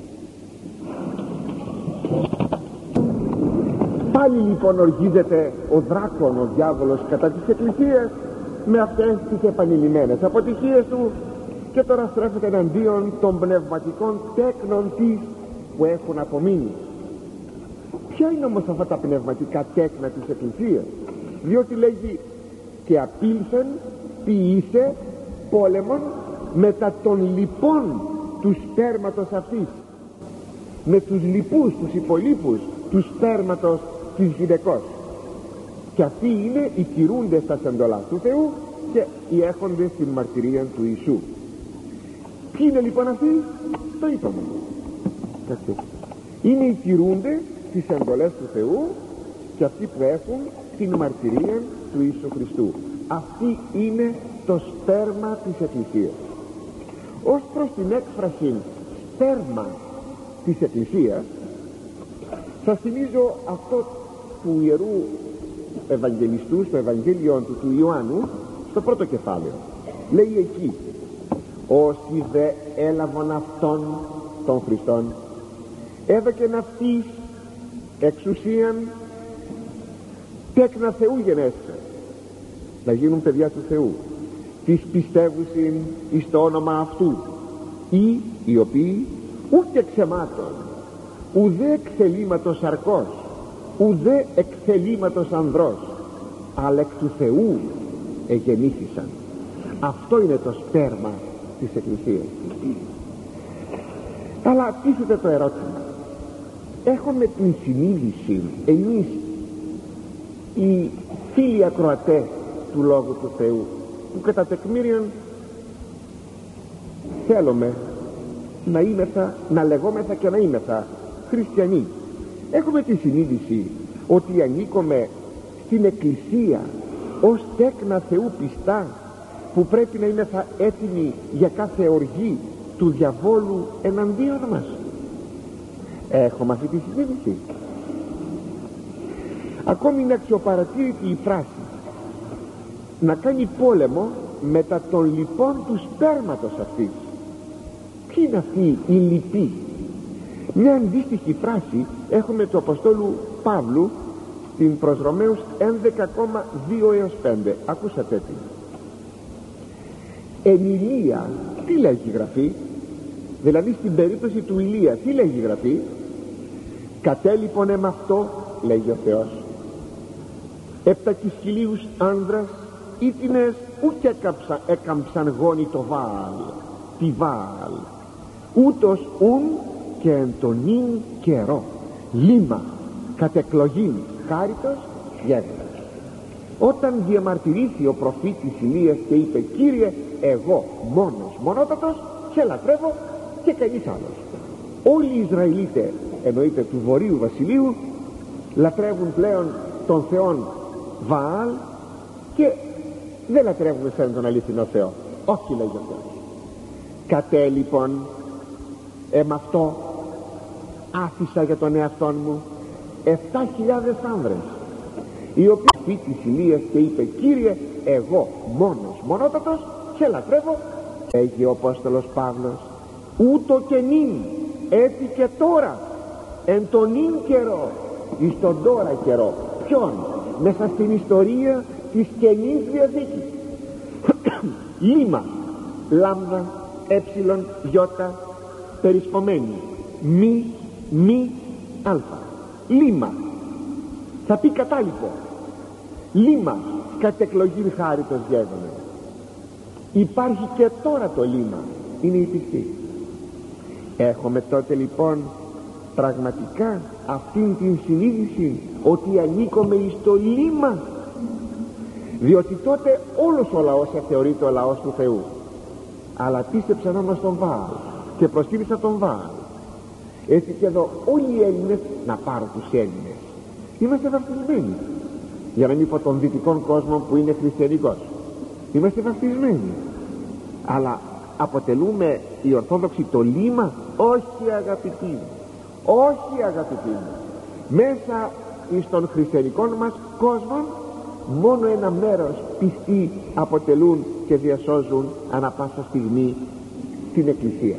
Πάλι λοιπόν οργίζεται ο δράκων, ο διάβολος, κατά της Εκκλησίας με αυτές τις επανειλημμένες αποτυχίες του, και τώρα στρέφεται εναντίον των πνευματικών τέκνων της που έχουν απομείνει. Ποια είναι όμως αυτά τα πνευματικά τέκνα της Εκκλησίας? Διότι λέγει και απήλθεν ποιήσε πόλεμον μετά των λοιπών του σπέρματος αυτής, με τους λοιπούς, τους υπολείπους του σπέρματος της γυναικός, και αυτοί είναι οι τηρούντες στα εντολάς του Θεού και οι έχοντες την μαρτυρία του Ιησού. Ποιοι είναι λοιπόν αυτοί? Το είπαμε, είναι οι τηρούντες τις εντολές του Θεού και αυτοί που έχουν την μαρτυρία του Ιησού Χριστού. Αυτή είναι το σπέρμα της Εκκλησίας. Ως προς την έκφραση σπέρμα της Εκκλησίας, σας θυμίζω αυτό του Ιερού Ευαγγελιστού στο Ευαγγέλιο του, του Ιωάννου, στο πρώτο κεφάλαιο. Λέει εκεί: όσοι δε έλαβαν αυτόν των Χριστών, έδωκεν αυτής εξουσίαν τέκνα Θεού γενέσθαι, να γίνουν παιδιά του Θεού, τις πιστεύουσιν εις το όνομα αυτού, ή οι οποίοι ούτε ξεμάτων, ουδέ εξελίματος αρκός, ουδέ εξελίματος ανδρός, αλλά εκ του Θεού εγεννήθησαν. Αυτό είναι το σπέρμα της Εκκλησίας. Αλλά τίθεται το ερώτημα: έχουμε την συνείδηση εμείς οι φίλοι ακροατές του Λόγου του Θεού, που κατά τεκμήριον θέλουμε να είμεθα, να λεγόμεθα και να είμεθα χριστιανοί, έχουμε τη συνείδηση ότι ανήκουμε στην Εκκλησία ως τέκνα Θεού πιστά, που πρέπει να είμεθα έτοιμοι για κάθε οργή του διαβόλου εναντίον μας? Έχουμε αυτή τη συνείδηση? Ακόμη είναι αξιοπαρατήρητη η φράση να κάνει πόλεμο μετά των λοιπών του σπέρματος αυτής. Ποιοι είναι αυτοί οι λοιποί? Μια αντίστοιχη φράση έχουμε του Αποστόλου Παύλου στην προς Ρωμαίους έντεκα δύο έως πέντε. Ακούσατε τι. Εν Ηλία, τι λέγει η Γραφή? Δηλαδή στην περίπτωση του Ηλία, τι λέγει η Γραφή? Κατέλειπον εμ' αυτό, λέγει ο Θεός, έπτακις χιλίους άνδρας ήτινες ούτε έκαμψαν γόνι το Βάαλ, τη Βάαλ, ούτως ουν και εν τον ίν καιρό λίμα κατ' εκλογήν χάριτος γέγνας. Όταν διαμαρτυρήθη ο προφήτης Ηλίας και είπε: Κύριε, εγώ μόνος μονότατος σε λατρεύω και κανείς άλλος. Όλοι οι Ισραηλίτες, εννοείται του Βορείου Βασιλείου, λατρεύουν πλέον τον Θεόν Βαάλ και δεν λατρεύουν σαν τον αληθινό Θεό. Όχι, λέγει ο Θεός. Κατέ λοιπόν εμ' αυτό άφησα για τον εαυτόν μου εφτά χιλιάδες άνδρες, οι οποίοι της Ηλίας και είπε: Κύριε, εγώ μόνος μονότατος σε λατρεύω. Λέγει ο Απόστολος Παύλος: ούτω και νυν, έτσι και τώρα, εν τον νυν καιρό, εις τον τώρα καιρό. Ποιον? Μέσα στην ιστορία της Καινής Διαθήκης. Λίμα, λάμδα, έψιλον, γιώτα, περισπομένη, μη, μη, αλφα. Λίμα, θα πει κατάλοιπο. Λίμα, κατ' εκλογήν χάριτος γέγονε. Υπάρχει και τώρα το λίμα, είναι η πιστή. Έχουμε τότε λοιπόν πραγματικά αυτήν την συνείδηση ότι ανήκουμε εις το λίμα? Διότι τότε όλος ο λαός θεωρείται ο λαός του Θεού, αλλά πίστεψαν όμως τον Βάαλ και προσκύνησαν τον Βάαλ. Έτσι και εδώ όλοι οι Έλληνες, να πάρω τους Έλληνες, είμαστε βαφτισμένοι, για να μην πω των δυτικών κόσμων που είναι χριστιανικός, είμαστε βαφτισμένοι, αλλά αποτελούμε οι Ορθόδοξοι το λίμα? Όχι, αγαπητοί μου, όχι, αγαπητοί μου. Μέσα στον χριστιανικών μας κόσμο μόνο ένα μέρος πιστοί αποτελούν και διασώζουν ανα πάσα στιγμή στην Εκκλησία.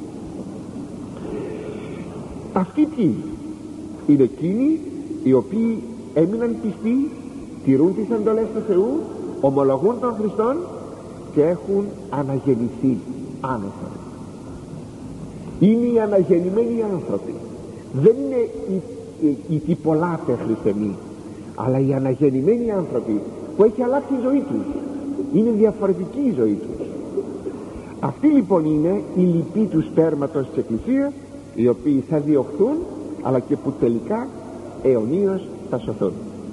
Αυτοί ποιοι είναι? Εκείνοι οι οποίοι έμειναν πιστοί, τηρούν τις εντολές του Θεού, ομολογούν τον Χριστόν και έχουν αναγεννηθεί άνωθεν. Είναι οι αναγεννημένοι άνθρωποι. Δεν είναι οι, οι, οι τυπολάτε χριστιανοί, αλλά οι αναγεννημένοι άνθρωποι που έχει αλλάξει η ζωή τους. Είναι διαφορετική η ζωή τους. Αυτοί λοιπόν είναι οι λοιποί του σπέρματος της Εκκλησίας, οι οποίοι θα διωχθούν, αλλά και που τελικά αιωνίως θα σωθούν.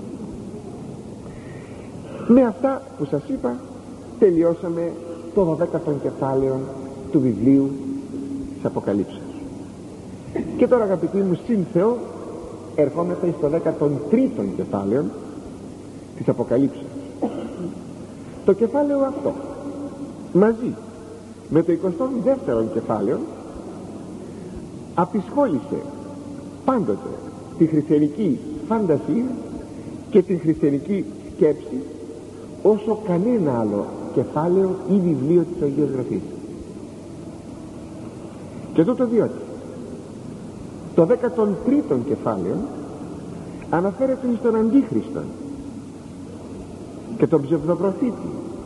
Με αυτά που σας είπα τελειώσαμε το δωδέκατο κεφάλαιο του βιβλίου της Αποκαλύψεως. Και τώρα, αγαπητοί μου, συν Θεό, ερχόμεθα στο δέκατο τρίτο κεφάλαιο της Αποκαλύψεως. Το κεφάλαιο αυτό μαζί με το εικοστό δεύτερο κεφάλαιο απεισχόλησε πάντοτε τη χριστιανική φαντασία και την χριστιανική σκέψη όσο κανένα άλλο κεφάλαιο ή βιβλίο της Αγίας Γραφής. Και τούτο διότι το δέκατο τρίτο κεφάλαιο αναφέρεται στον Αντίχριστον και τον ψευδοπροφήτη,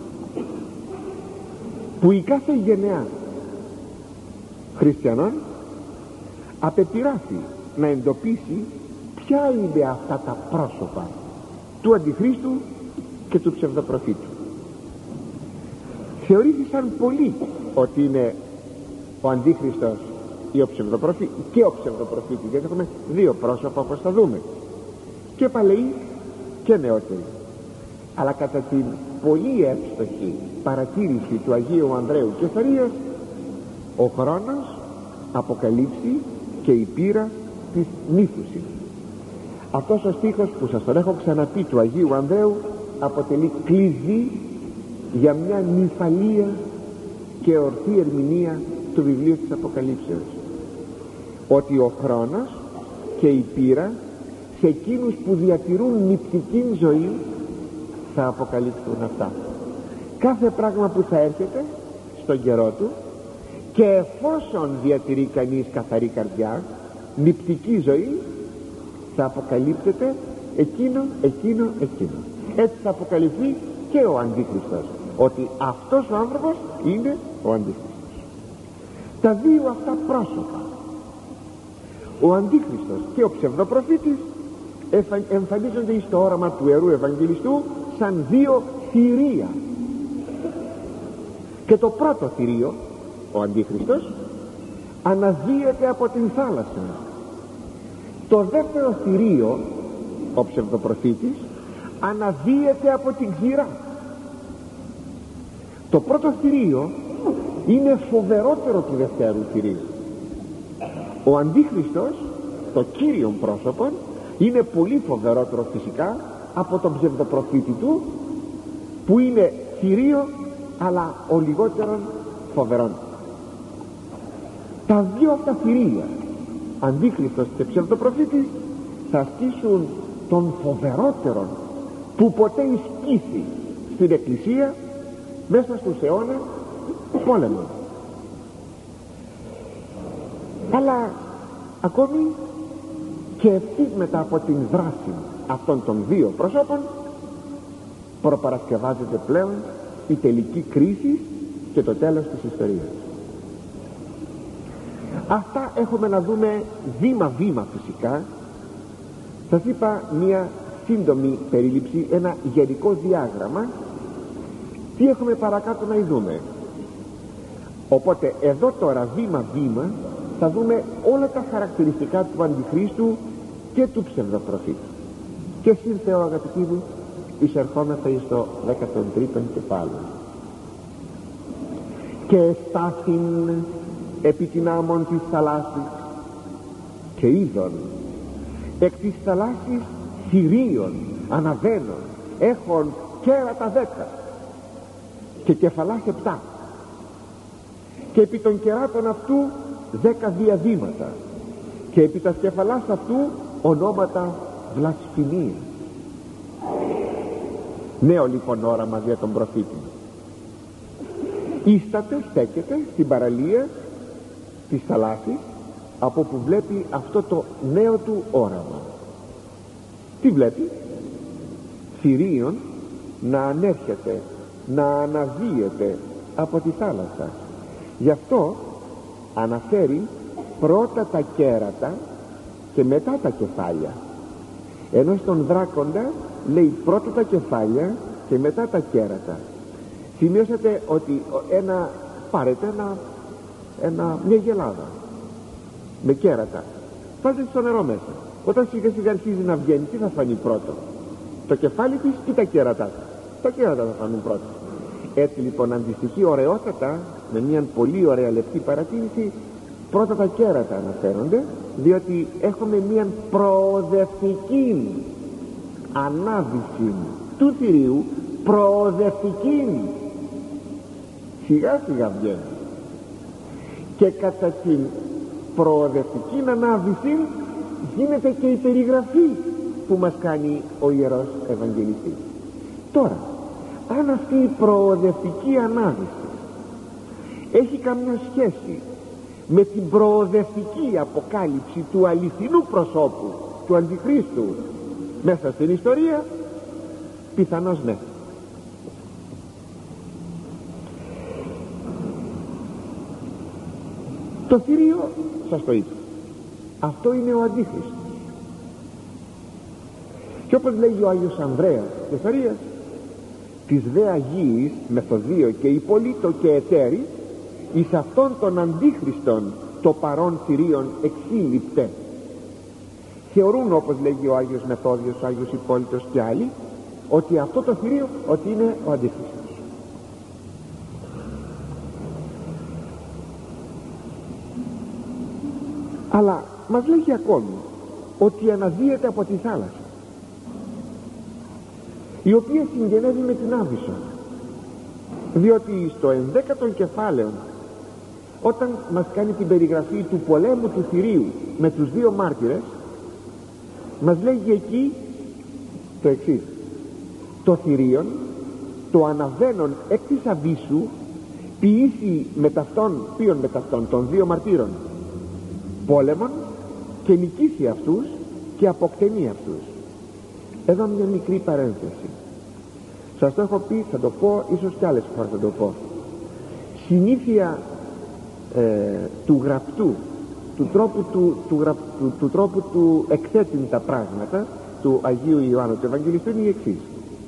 που η κάθε γενεά χριστιανών απεπειράθη να εντοπίσει ποια είναι αυτά τα πρόσωπα του Αντιχρίστου και του ψευδοπροφήτου. Θεωρήθησαν πολλοί ότι είναι ο Αντίχριστος ή ο ψευδοπροφή, και ο ψευδοπροφήτης, γιατί έχουμε δύο πρόσωπα, όπως θα δούμε, και παλαιοί και νεότεροι. Αλλά κατά την πολύ εύστοχη παρατήρηση του Αγίου Ανδρέου Κεσαρίας, ο χρόνος αποκαλύψει και η πείρα της νύφουσης. Αυτός ο στίχος που σας τον έχω ξαναπεί του Αγίου Ανδρέου αποτελεί κλειδί για μια νυφαλία και ορθή ερμηνεία του βιβλίου της Αποκαλύψεως, ότι ο χρόνος και η πείρα σε εκείνους που διατηρούν νηπτική ζωή θα αποκαλύψουν αυτά. Κάθε πράγμα που θα έρχεται στον καιρό του, και εφόσον διατηρεί κανείς καθαρή καρδιά, νηπτική ζωή, θα αποκαλύπτεται εκείνο, εκείνο, εκείνο. Έτσι θα αποκαλυφθεί και ο Αντίχριστος, ότι αυτός ο άνθρωπος είναι ο Αντίχριστος. Τα δύο αυτά πρόσωπα, ο Αντίχριστος και ο ψευδοπροφήτης, εμφανίζονται στο όραμα του Ιερού Ευαγγελιστού σαν δύο θηρία. Και το πρώτο θηρίο, ο Αντίχριστος, αναδύεται από την θάλασσα. Το δεύτερο θηρίο, ο ψευδοπροφήτης, αναδύεται από την ξηρά. Το πρώτο θηρίο είναι φοβερότερο του δευτέρου θηρίου. Ο Αντίχριστος, το κύριο πρόσωπο, είναι πολύ φοβερότερο φυσικά από τον ψευδοπροφήτη του, που είναι θηρίο αλλά ο λιγότερον φοβερόν. Τα δύο αυτά θηρία, Αντίχριστος και ψευδοπροφήτης, θα ασκήσουν τον φοβερότερον που ποτέ ασκήσει στην Εκκλησία μέσα στους αιώνες πόλεμο. Αλλά ακόμη και ευθύς μετά από την δράση αυτών των δύο προσώπων προπαρασκευάζεται πλέον η τελική κρίση και το τέλος της ιστορίας. Αυτά έχουμε να δούμε βήμα βήμα φυσικά. Σας είπα μια σύντομη περίληψη, ένα γενικό διάγραμμα. Τι έχουμε παρακάτω να δούμε. Οπότε εδώ τώρα βήμα βήμα θα δούμε όλα τα χαρακτηριστικά του Αντιχρίστου και του ψευδοπροφήτη. Και συν Θεό, αγαπητοί μου, εισερχόμεθα στο δέκατο τρίτο κεφάλαιο. Και στάθην επί την άμμον της θαλάσσης, και είδον εκ της θαλάσσης θηρίων αναβαίνων, έχων κέρατα δέκα και κεφαλάς επτά, και επί των κεράτων αυτού δέκα διαδήματα, και επί τας κεφαλάς αυτού ονόματα βλασφημία. Νέο λοιπόν όραμα για τον προφήτη. Ίσταται, στέκεται στην παραλία της θαλάσσης, από που βλέπει αυτό το νέο του όραμα. Τι βλέπει? Θηρίον να ανέρχεται, να αναδύεται από τη θάλασσα. Γι' αυτό αναφέρει πρώτα τα κέρατα και μετά τα κεφάλια, ενώ στον δράκοντα λέει πρώτα τα κεφάλια και μετά τα κέρατα. Σημειώσατε ότι ένα, πάρετε ένα, ένα, μια γελάδα με κέρατα, βάλτε στο νερό μέσα. Όταν σιγά σιγά αρχίζει να βγαίνει, τι θα φανεί πρώτο? Το κεφάλι της ή τα κέρατα? Τα κέρατα θα φανούν πρώτο. Έτσι λοιπόν αντιστοιχεί ωραιότατα, με μια πολύ ωραία λεπτή παρατήρηση, πρώτα τα κέρατα αναφέρονται, διότι έχουμε μια προοδευτική ανάδυση του θηρίου, προοδευτική, σιγά σιγά βγαίνει, και κατά την προοδευτική ανάδυση γίνεται και η περιγραφή που μας κάνει ο Ιερός Ευαγγελιστής. Τώρα, αν αυτή η προοδευτική ανάδυση έχει καμιά σχέση με την προοδευτική αποκάλυψη του αληθινού προσώπου του Αντιχρίστου μέσα στην ιστορία, πιθανώς ναι. Το θηρίο, σας το είπα, αυτό είναι ο Αντίχριστος. Και όπως λέγει ο Άγιος Ανδρέας Κεσαρίας, της δε Αγίης Μεθοδείο και Υπολίτω και Εταίρη, εις αυτόν τον Αντίχριστον το παρόν θηρίον εξήλιπτε. Θεωρούν, όπως λέγει ο Άγιος Μεθόδιος, ο Άγιος Υπόλιτος και άλλοι, ότι αυτό το θηρίο ότι είναι ο Αντίχριστος. Αλλά μας λέγει ακόμη ότι αναδύεται από τη θάλασσα, η οποία συγγενεύει με την Άβυσσο, διότι στο ενδέκατο κεφάλαιο, όταν μας κάνει την περιγραφή του πολέμου του θηρίου με τους δύο μάρτυρες, μας λέγει εκεί το εξής: το θηρίον, το αναβαίνον εκ της Αβύσσου, ποιήσει με ταυτόν, ποιον με ταυτόν, των δύο μαρτύρων, πόλεμον, και νικήσει αυτούς και αποκτενεί αυτούς. Εδώ μια μικρή παρένθεση. Σας το έχω πει, θα το πω, ίσως κι άλλες φορές θα το πω. Συνήθεια ε, του γραπτού, του τρόπου του, του, γραπ, του, του, τρόπου του εκθέτουν τα πράγματα του Αγίου Ιωάννου του Ευαγγελιστού είναι η εξής: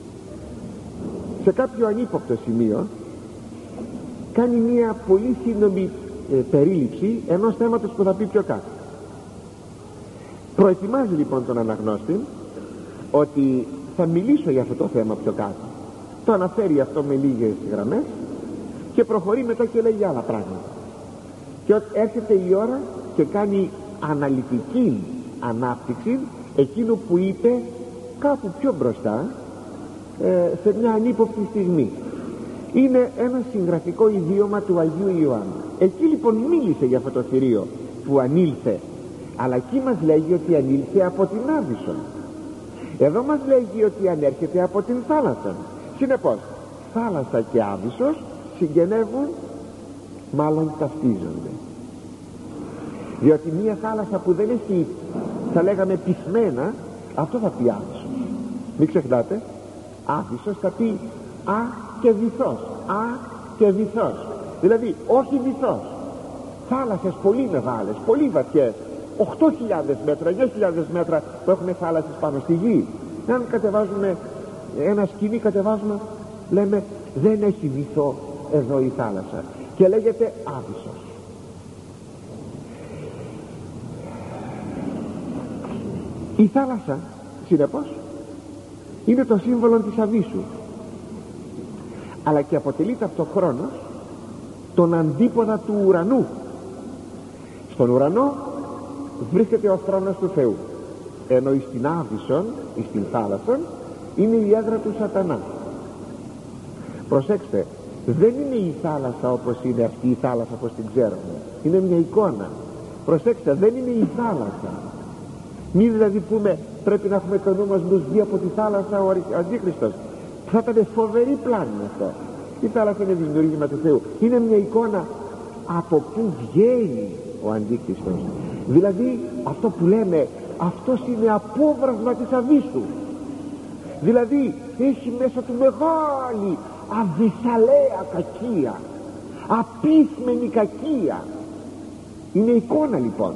σε κάποιο ανύποπτο σημείο κάνει μια πολύ σύντομη ε, περίληψη ενός θέματος που θα πει πιο κάτω. Προετοιμάζει λοιπόν τον αναγνώστη ότι θα μιλήσω για αυτό το θέμα πιο κάτω. Το αναφέρει αυτό με λίγες γραμμές και προχωρεί μετά και λέει άλλα πράγματα. Και έρχεται η ώρα και κάνει αναλυτική ανάπτυξη εκείνου που είπε κάπου πιο μπροστά, ε, σε μια ανύποπτη στιγμή. Είναι ένα συγγραφικό ιδίωμα του Αγίου Ιωάννου. Εκεί λοιπόν μίλησε για αυτό το θηρίο που ανήλθε, αλλά εκεί μας λέγει ότι ανήλθε από την Άβυσσο. Εδώ μας λέγει ότι ανέρχεται από την θάλασσα. Συνεπώς, θάλασσα και Άβυσσος συγγενεύουν, μάλλον ταυτίζονται. Διότι μια θάλασσα που δεν έχει, θα λέγαμε, πυθμένα, αυτό θα πει Άβυσσος. Μην ξεχνάτε, Άβυσσος θα πει α και βυθός, α και βυθός, δηλαδή όχι βυθός. Θάλασσες πολύ μεγάλες, πολύ βαθιές, οκτώ χιλιάδες μέτρα, εννιά χιλιάδες μέτρα που έχουμε θάλασσες πάνω στη γη. Αν κατεβάζουμε ένα σκηνή, κατεβάζουμε, λέμε δεν έχει βυθό εδώ η θάλασσα και λέγεται Άβυσσος. Η θάλασσα συνεπώς είναι το σύμβολο της Αβύσσου, αλλά και αποτελεί ταυτοχρόνως τον αντίποδα του ουρανού. Στον ουρανό βρίσκεται ο θρόνος του Θεού, ενώ στην Άβυσσον, στην θάλασσα, είναι η έδρα του Σατανά. Προσέξτε, δεν είναι η θάλασσα όπως είναι αυτή η θάλασσα όπως την ξέρουμε, είναι μια εικόνα. Προσέξτε, δεν είναι η θάλασσα. Μη δηλαδή πούμε πρέπει να έχουμε το νου μας μπροστά από τη θάλασσα ο Αντίχριστος. Θα ήταν φοβερή πλάνη αυτό. Η θάλασσα είναι δημιούργημα του Θεού. Είναι μια εικόνα από πού βγαίνει ο Αντίχριστος. Δηλαδή αυτό που λέμε, αυτός είναι απόβρασμα της αβύσσου. Δηλαδή έχει μέσα του μεγάλη αβυσσαλαία κακία, απίθμενη κακία. Είναι εικόνα λοιπόν.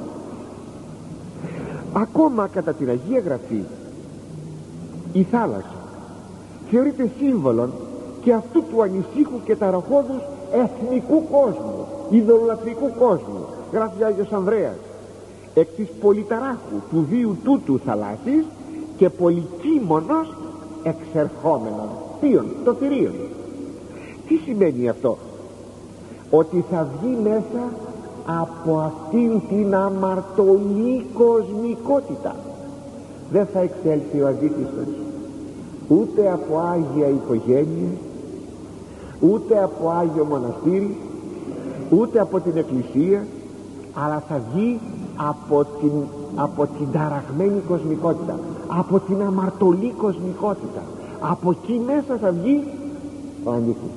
Ακόμα κατά την Αγία Γραφή η θάλασσα θεωρείται σύμβολον και αυτού του ανησύχου και ταραχώδους εθνικού κόσμου, ειδωλολατρικού κόσμου. Γράφει ο Άγιος Ανδρέας, εκ της πολυταράχου του βίου τούτου θαλάσσης και πολυκύμωνος εξερχόμενον θείων, το θηρίον. Τι σημαίνει αυτό? Ότι θα βγει μέσα από αυτήν την αμαρτωλή κοσμικότητα. Δεν θα εξέλθει ο Αντίχριστος ούτε από Άγια οικογένεια, ούτε από Άγιο μοναστήρι, ούτε από την Εκκλησία, αλλά θα βγει από την, από την ταραγμένη κοσμικότητα, από την αμαρτωλή κοσμικότητα. Από εκεί μέσα θα βγει ο Αντίχριστος.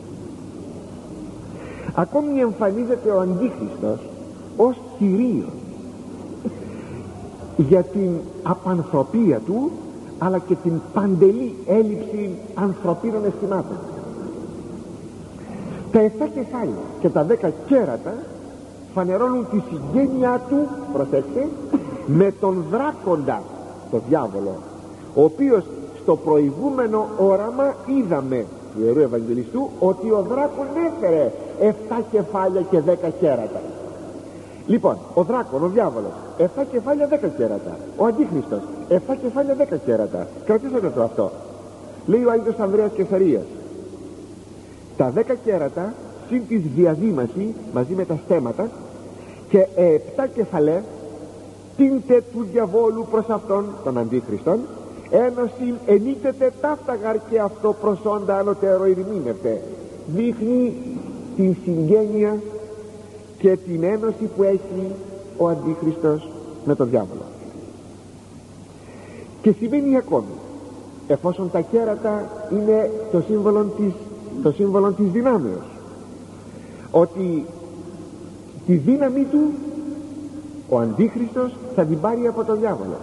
Ακόμη εμφανίζεται ο Αντίχριστος ως θηρίο για την απανθρωπία του, αλλά και την παντελή έλλειψη ανθρωπίνων αισθημάτων. Τα εφτά κεφάλια και τα δέκα κέρατα φανερώνουν τη συγγένειά του, προσέξτε, με τον δράκοντα, το διάβολο, ο οποίος στο προηγούμενο όραμα είδαμε του Ιερού Ευαγγελιστού ότι ο δράκον έφερε εφτά κεφάλια και δέκα κέρατα. Λοιπόν, ο δράκον, ο διάβολος, εφτά κεφάλια, δέκα κέρατα. Ο Αντίχριστος, εφτά κεφάλια, δέκα κέρατα. Κρατήσατε το αυτό. Λέει ο Άγιος Ανδρέας Κεσαρίας, τα δέκα κέρατα συν της διαδήμαση μαζί με τα στέματα και επτά κεφαλέ τίντε του διαβόλου προς αυτόν τον Αντίχριστον, ένωση ενίκεται ταύταγαρ και αυτό προσόντα ανωτέρω ειρημήνευτε. Δείχνει την συγγένεια και την ένωση που έχει ο Αντίχριστος με τον διάβολο. Και σημαίνει ακόμη, εφόσον τα κέρατα είναι το σύμβολο της, το σύμβολο της δυνάμεως, ότι τη δύναμη του ο Αντίχριστος θα την πάρει από τον διάβολο.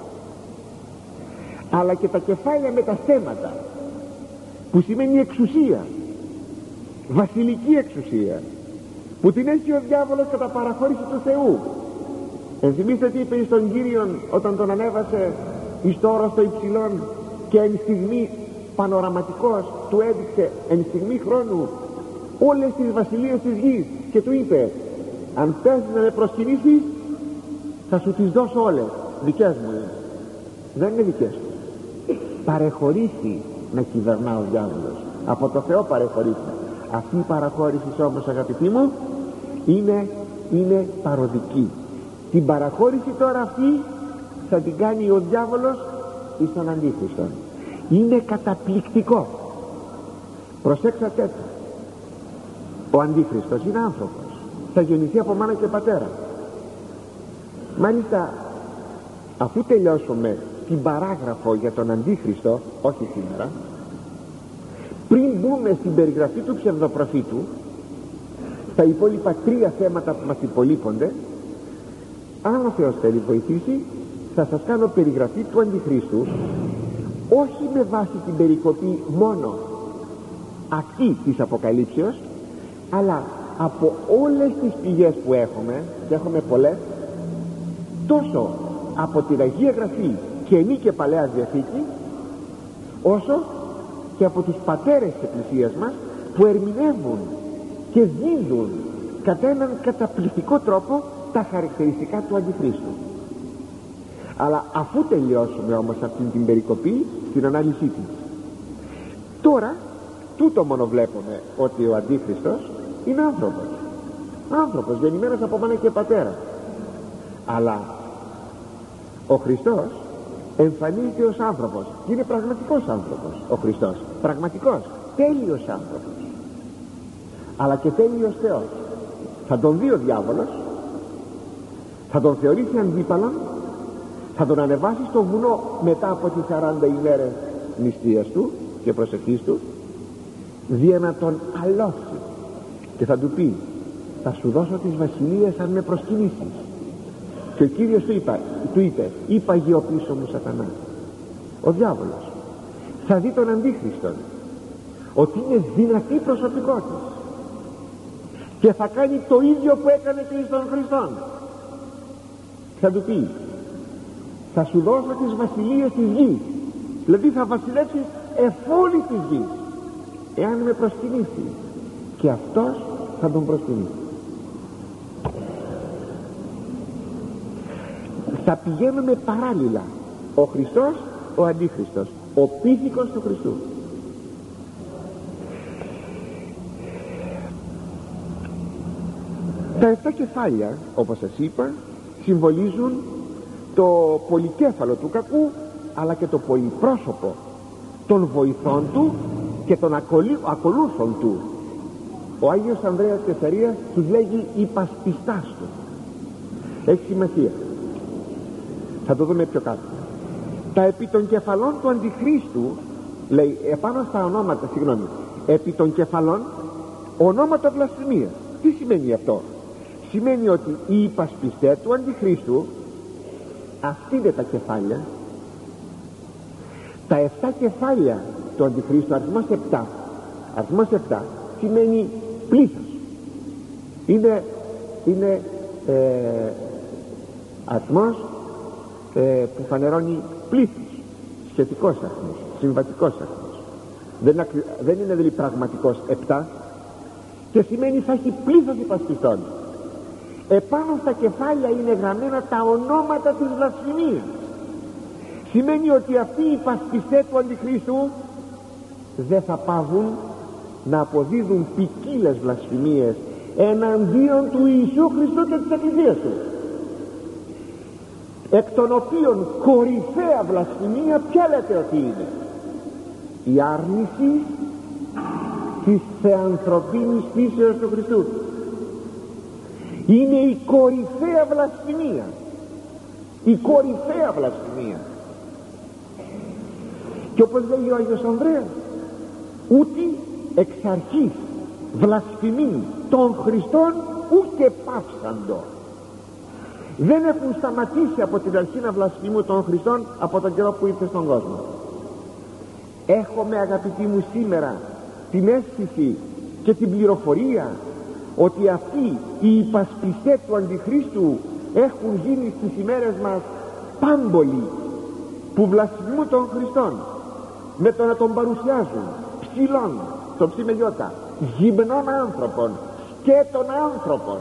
Αλλά και τα κεφάλια με τα στέματα, που σημαίνει εξουσία, βασιλική εξουσία, που την έχει ο διάβολος κατά παραχώρηση του Θεού. Ενθυμίστε τι είπε στον Κύριον όταν τον ανέβασε εις το όρος το υψηλόν και εν στιγμή πανοραματικός του έδειξε εν στιγμή χρόνου όλες τις βασιλείες της γης και του είπε, αν θες να με προσκυνήσεις θα σου τις δώσω όλες, δικές μου είναι. Δεν είναι δικές του. Παρεχωρήσει να κυβερνά ο διάβολος, από το Θεό παρεχωρήσει. Αυτή η παραχώρηση όμως, αγαπητοί μου, είναι, είναι παροδική. Την παραχώρηση τώρα αυτή θα την κάνει ο διάβολος εις τον Αντίχριστο. Είναι καταπληκτικό. Προσέξατε το. Ο Αντίχριστος είναι άνθρωπος, θα γεννηθεί από μάνα και πατέρα. Μάλιστα, αφού τελειώσουμε την παράγραφο για τον Αντίχριστο, όχι σήμερα, πριν μπούμε στην περιγραφή του ψευδοπροφήτου, στα υπόλοιπα τρία θέματα που μας υπολείπονται, αν ο Θεός θέλει βοηθήσει, θα σας κάνω περιγραφή του Αντιχρίστου, όχι με βάση την περικοπή μόνο αυτή της Αποκαλύψεως, αλλά από όλες τις πηγές που έχουμε, και έχουμε πολλές, τόσο από την Αγία Γραφή Καινή και Παλαιά Διαθήκη, όσο και από τους πατέρες της Εκκλησίας μας, που ερμηνεύουν και δίδουν κατά έναν καταπληκτικό τρόπο τα χαρακτηριστικά του Αντιχρίστου. Αλλά αφού τελειώσουμε όμως αυτήν την περικοπή, στην ανάλυση της, τώρα τούτο μόνο βλέπουμε, ότι ο Αντίχριστος είναι άνθρωπος, άνθρωπος γεννημένος από μάνα και πατέρα. Αλλά ο Χριστός εμφανίζεται ως άνθρωπος και είναι πραγματικός άνθρωπος. Ο Χριστός πραγματικός, τέλειος άνθρωπος, αλλά και τέλειος Θεός. Θα τον δει ο διάβολος, θα τον θεωρήσει αντίπαλον, θα τον ανεβάσει στο βουνό μετά από τις σαράντα ημέρες νηστείας του και προσευχής του, δια να τον αλώσει, και θα του πει θα σου δώσω τις βασιλείες αν με προσκυνήσεις. Και ο Κύριος του, είπα, του είπε είπα γε ο πίσω μου Σατανά. Ο διάβολος θα δει τον Αντίχριστον ότι είναι δυνατή προσωπικότητα και θα κάνει το ίδιο που έκανε και στον Χριστόν. Θα του πει θα σου δώσω τις βασιλείες της γης, δηλαδή θα βασιλεύσεις εφόλη της γης εάν με προσκυνήσει, και αυτός θα τον προσκυνήσει. Θα πηγαίνουμε παράλληλα, ο Χριστός, ο Αντίχριστος, ο πίθηκος του Χριστού. Τα εφτά κεφάλια, όπως σας είπα, συμβολίζουν το πολυκέφαλο του κακού, αλλά και το πολυπρόσωπο των βοηθών του και των ακολούθων του. Ο Άγιος Ανδρέας Κεσαρίας τους λέγει υπασπιστάς του. Έχει σημασία, θα το δούμε πιο κάτω. Τα επί των κεφαλών του Αντιχρίστου, λέει επάνω στα ονόματα, συγγνώμη, επί των κεφαλών ονόματα βλασφημίας. Τι σημαίνει αυτό? Σημαίνει ότι οι υπασπιστές του Αντιχρίστου, αυτοί είναι τα κεφάλια. Τα εφτά κεφάλια του Αντιχρίστου, αριθμός επτά, αριθμός επτά σημαίνει πλήθος. Είναι, είναι ε, αριθμός ε, που φανερώνει πλήθος, σχετικός αριθμός, συμβατικός αριθμός. Δεν, δεν είναι δηλαδή πραγματικός επτά, και σημαίνει θα έχει πλήθος υπασπιστών. Επάνω στα κεφάλια είναι γραμμένα τα ονόματα της βλασφημίας. Σημαίνει ότι αυτοί οι υπασπιστές του Αντιχρίστου δεν θα πάβουν να αποδίδουν ποικίλες βλασφημίες εναντίον του Ιησού Χριστού και της Εκκλησίας του, εκ των οποίων κορυφαία βλασφημία ποια λέτε ότι είναι? Η άρνηση της θεανθρωπίνης φύσεως του Χριστού. Είναι η κορυφαία βλασφημία, η κορυφαία βλασφημία. Και όπως λέει ο Άγιος Ανδρέας, ούτι εξ αρχής βλασφημεί των Χριστών ούτε πάυσαντο. Δεν έχουν σταματήσει από την αρχή να βλασφημούν των Χριστών από τον καιρό που ήρθε στον κόσμο. Έχουμε, αγαπητοί μου, σήμερα την αίσθηση και την πληροφορία ότι αυτοί οι υπασπιστές του Αντιχρίστου έχουν γίνει στις ημέρες μας πάμπολοι που βλασφημούν των Χριστών με το να τον παρουσιάζουν ψηλών, το ψι με γιώτα, γυμνών άνθρωπων, σκέτων άνθρωπων,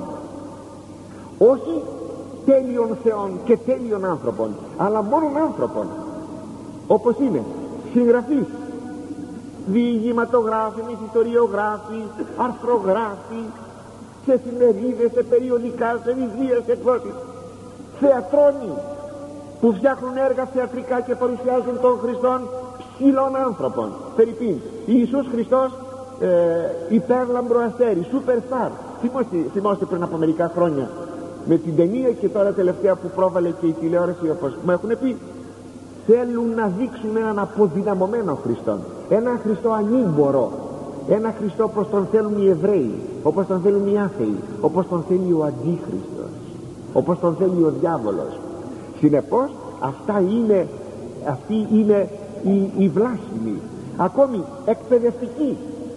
όχι τέλειων θεών και τέλειων άνθρωπων, αλλά μόνον άνθρωπων, όπως είναι συγγραφείς, διηγηματογράφοι, μυθιστοριογράφοι, αρθρογράφοι, σε εφημερίδες, σε περιοδικά, σε βιβλία, σε εκδόσεις, θεατρώνοι που φτιάχνουν έργα θεατρικά και παρουσιάζουν τον Χριστόν ψηλών άνθρωπων. Φερρυπίν, Ιησούς Χριστός, ε, υπέρλαμπρο αστέρι, σούπερ στάρ. Θυμόστε, θυμόστε πριν από μερικά χρόνια με την ταινία και τώρα τελευταία που πρόβαλε και η τηλεόραση, όπως μου έχουν πει, θέλουν να δείξουν έναν αποδυναμωμένο Χριστόν, έναν Χριστό ανήμπορο, ένα Χριστό όπως τον θέλουν οι Εβραίοι, όπως τον θέλουν οι άθεοι, όπως τον θέλει ο Αντίχριστος, όπως τον θέλει ο διάβολος. Συνεπώς αυτά είναι, αυτοί είναι οι, οι βλάσφημοι, ακόμη εκπαιδευτικοί,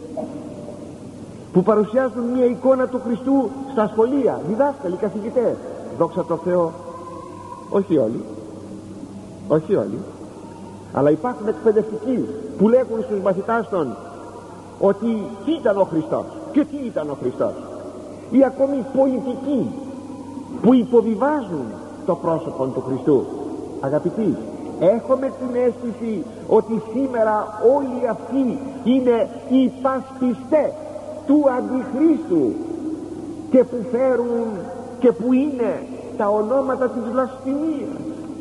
που παρουσιάζουν μια εικόνα του Χριστού στα σχολεία, διδάσκαλοι, καθηγητές. Δόξα τω Θεώ, όχι όλοι, όχι όλοι, αλλά υπάρχουν εκπαιδευτικοί που λέγουν στους μαθητάς των ότι τι ήταν ο Χριστός και τι ήταν ο Χριστός, ή ακόμη πολιτικοί που υποβιβάζουν το πρόσωπο του Χριστού. Αγαπητοί, έχουμε την αίσθηση ότι σήμερα όλοι αυτοί είναι υπασπιστές του Αντιχρίστου και που φέρουν και που είναι τα ονόματα της βλασφημίας.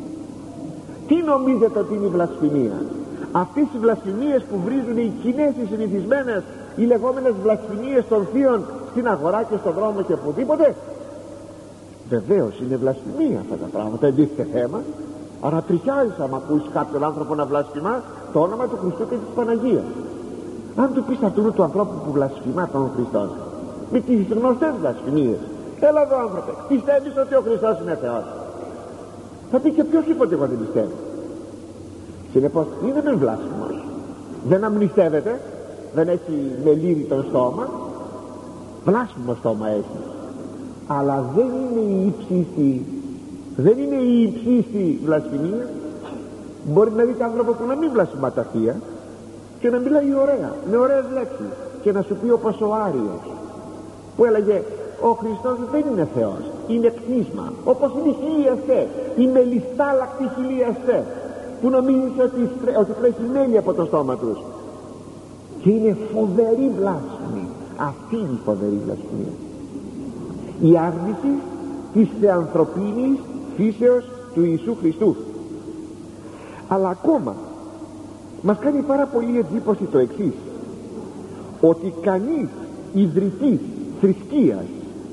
Τι νομίζετε ότι είναι η βλασφημία? Αυτές οι βλασφημίες που βρίζουν οι κοινές, οι συνηθισμένες, οι λεγόμενες βλασφημίες των θείων στην αγορά και στον δρόμο και οπουδήποτε, βεβαίως είναι βλασφημία αυτά τα πράγματα, εντύχεται θέμα. Ανατριχιάζεις άμα ακούσεις κάποιον άνθρωπο να βλασφημά το όνομα του Χριστού και της Παναγίας. Αν του πεις αυτού του ανθρώπου που βλασφημά τον Χριστό με τις γνωστές βλασφημίες, έλα εδώ άνθρωπε, πιστεύεις ότι ο Χριστός είναι Θεός? Θα πει, και ποιος είπε ότι εγώ δεν πιστεύω? Συνεπώς είναι μεν βλάσφημος, δεν αμνηστεύεται, δεν έχει μελήρη τον στόμα, βλάσφημο στόμα έχει, αλλά δεν είναι η ύψιστη, δεν είναι η υψίστη βλασφημία. Μπορεί να δείτε άνθρωπο που να μην βλασφημά τα θεία και να μιλάει ωραία, με ωραίες λέξεις, και να σου πει όπως ο Άριος που έλεγε ο Χριστός δεν είναι Θεός, είναι κτίσμα, όπως είναι οι χιλιαστές, η μελιστάλακτη χιλιαστές που νομίζεις ότι, ότι τρέχει μέλι από το στόμα τους, και είναι φοβερή βλάσφημη. Αυτή είναι η φοβερή βλασφημία, η άρνηση της θεανθρωπίνης φύσεως του Ιησού Χριστού. Αλλά ακόμα μας κάνει πάρα πολύ εντύπωση το εξής, ότι κανείς ιδρυτής θρησκείας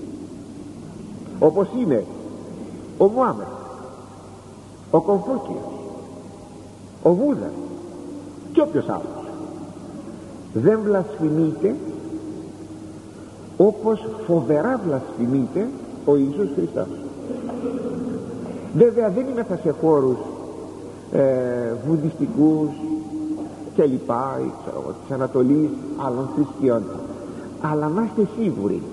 όπως είναι ο Μωάμεθ, ο Κομφούκιος, ο Βούδας και όποιος άλλος δεν βλασφημείται όπως φοβερά βλασφημείται ο Ιησούς Χριστός. Βέβαια δεν είμαστε σε χώρους ε, βουδιστικούς και λοιπά, ξέρω, της Ανατολής, άλλων θρησκειών, αλλά να είστε σίγουροι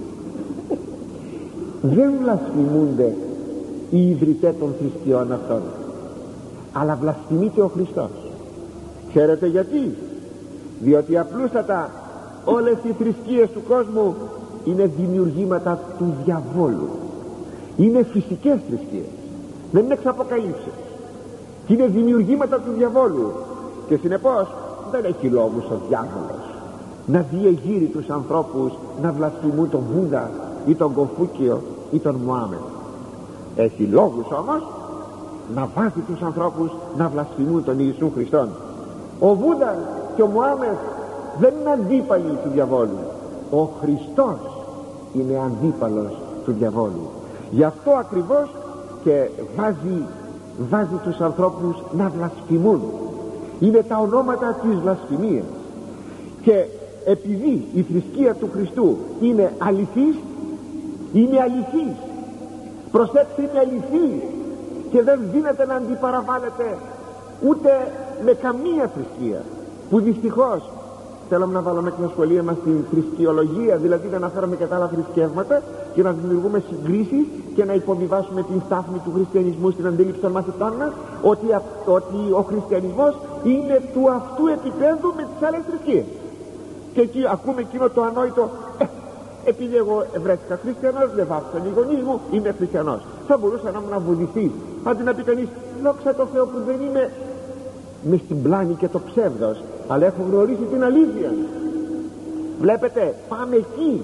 δεν βλασφημούνται οι ιδρυτές των θρησκειών αυτών, αλλά βλασφημείται ο Χριστός. Ξέρετε γιατί? Διότι απλούστατα όλες οι θρησκείες του κόσμου είναι δημιουργήματα του διαβόλου, είναι φυσικές θρησκείες, δεν είναι εξαποκαλύψεις, και είναι δημιουργήματα του διαβόλου, και συνεπώς δεν έχει λόγους ο διάβολος να διεγείρει τους ανθρώπους να βλασφημούν τον Βούδα ή τον Κομφούκιο ή τον Μωάμεθ. Έχει λόγους όμως να βάζει τους ανθρώπους να βλασφημούν τον Ιησού Χριστόν. Ο Βούδα και ο Μωάμεθ δεν είναι αντίπαλοι του διαβόλου, ο Χριστός είναι αντίπαλος του διαβόλου. Γι' αυτό ακριβώς και βάζει, βάζει τους ανθρώπους να βλασφημούν. Είναι τα ονόματα της βλασφημίας, και επειδή η θρησκεία του Χριστού είναι αληθής, είναι αληθής, προσέξτε, είναι αληθής, και δεν δίνεται να αντιπαραβάλλεται ούτε με καμία θρησκεία, που δυστυχώς θέλουμε να βάλουμε την ασχολία μας στην θρησκειολογία, δηλαδή να αναφέρουμε και τα άλλα θρησκεύματα και να δημιουργούμε συγκρίσεις και να υποβιβάσουμε την στάθμη του χριστιανισμού στην αντίληψη των μαθητών μας ότι, ότι ο χριστιανισμός είναι του αυτού επίπεδου με τις άλλες θρησκείες. Και εκεί ακούμε εκείνο το ανόητο, ε, επειδή εγώ βρέθηκα χριστιανός, δεν βάφτισαν οι γονείς μου, είμαι χριστιανός. Θα μπορούσα να ήμουν βουδιστής. Αντί να πει κανείς, δόξα τω Θεώ που δεν είμαι μες στην πλάνη και το ψεύδος, αλλά έχω γνωρίσει την αλήθεια. Βλέπετε, πάμε εκεί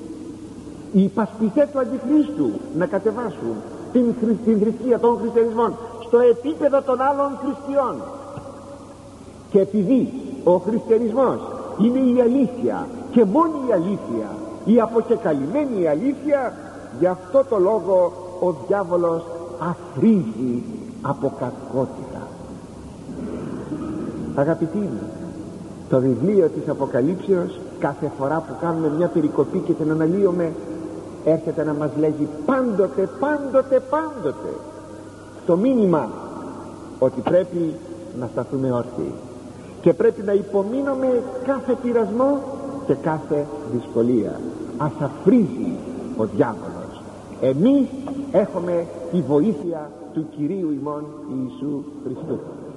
οι υπασπιστές του Αντιχρίστου να κατεβάσουν την, την θρησκεία των χριστιανισμών στο επίπεδο των άλλων θρησκειών. Και επειδή ο χριστιανισμός είναι η αλήθεια και μόνο η αλήθεια, η αποκεκαλυμμένη αλήθεια, γι' αυτό το λόγο ο διάβολος αφρίζει από κακότητα. Αγαπητοί μου, το βιβλίο της Αποκαλύψεως, κάθε φορά που κάνουμε μια περικοπή και την αναλύουμε, έρχεται να μας λέγει πάντοτε, πάντοτε, πάντοτε το μήνυμα ότι πρέπει να σταθούμε όρθιοι και πρέπει να υπομείνουμε κάθε πειρασμό και κάθε δυσκολία. Ας αφρίζει ο διάβολος. Εμείς έχουμε τη βοήθεια του Κυρίου ημών Ιησού Χριστού.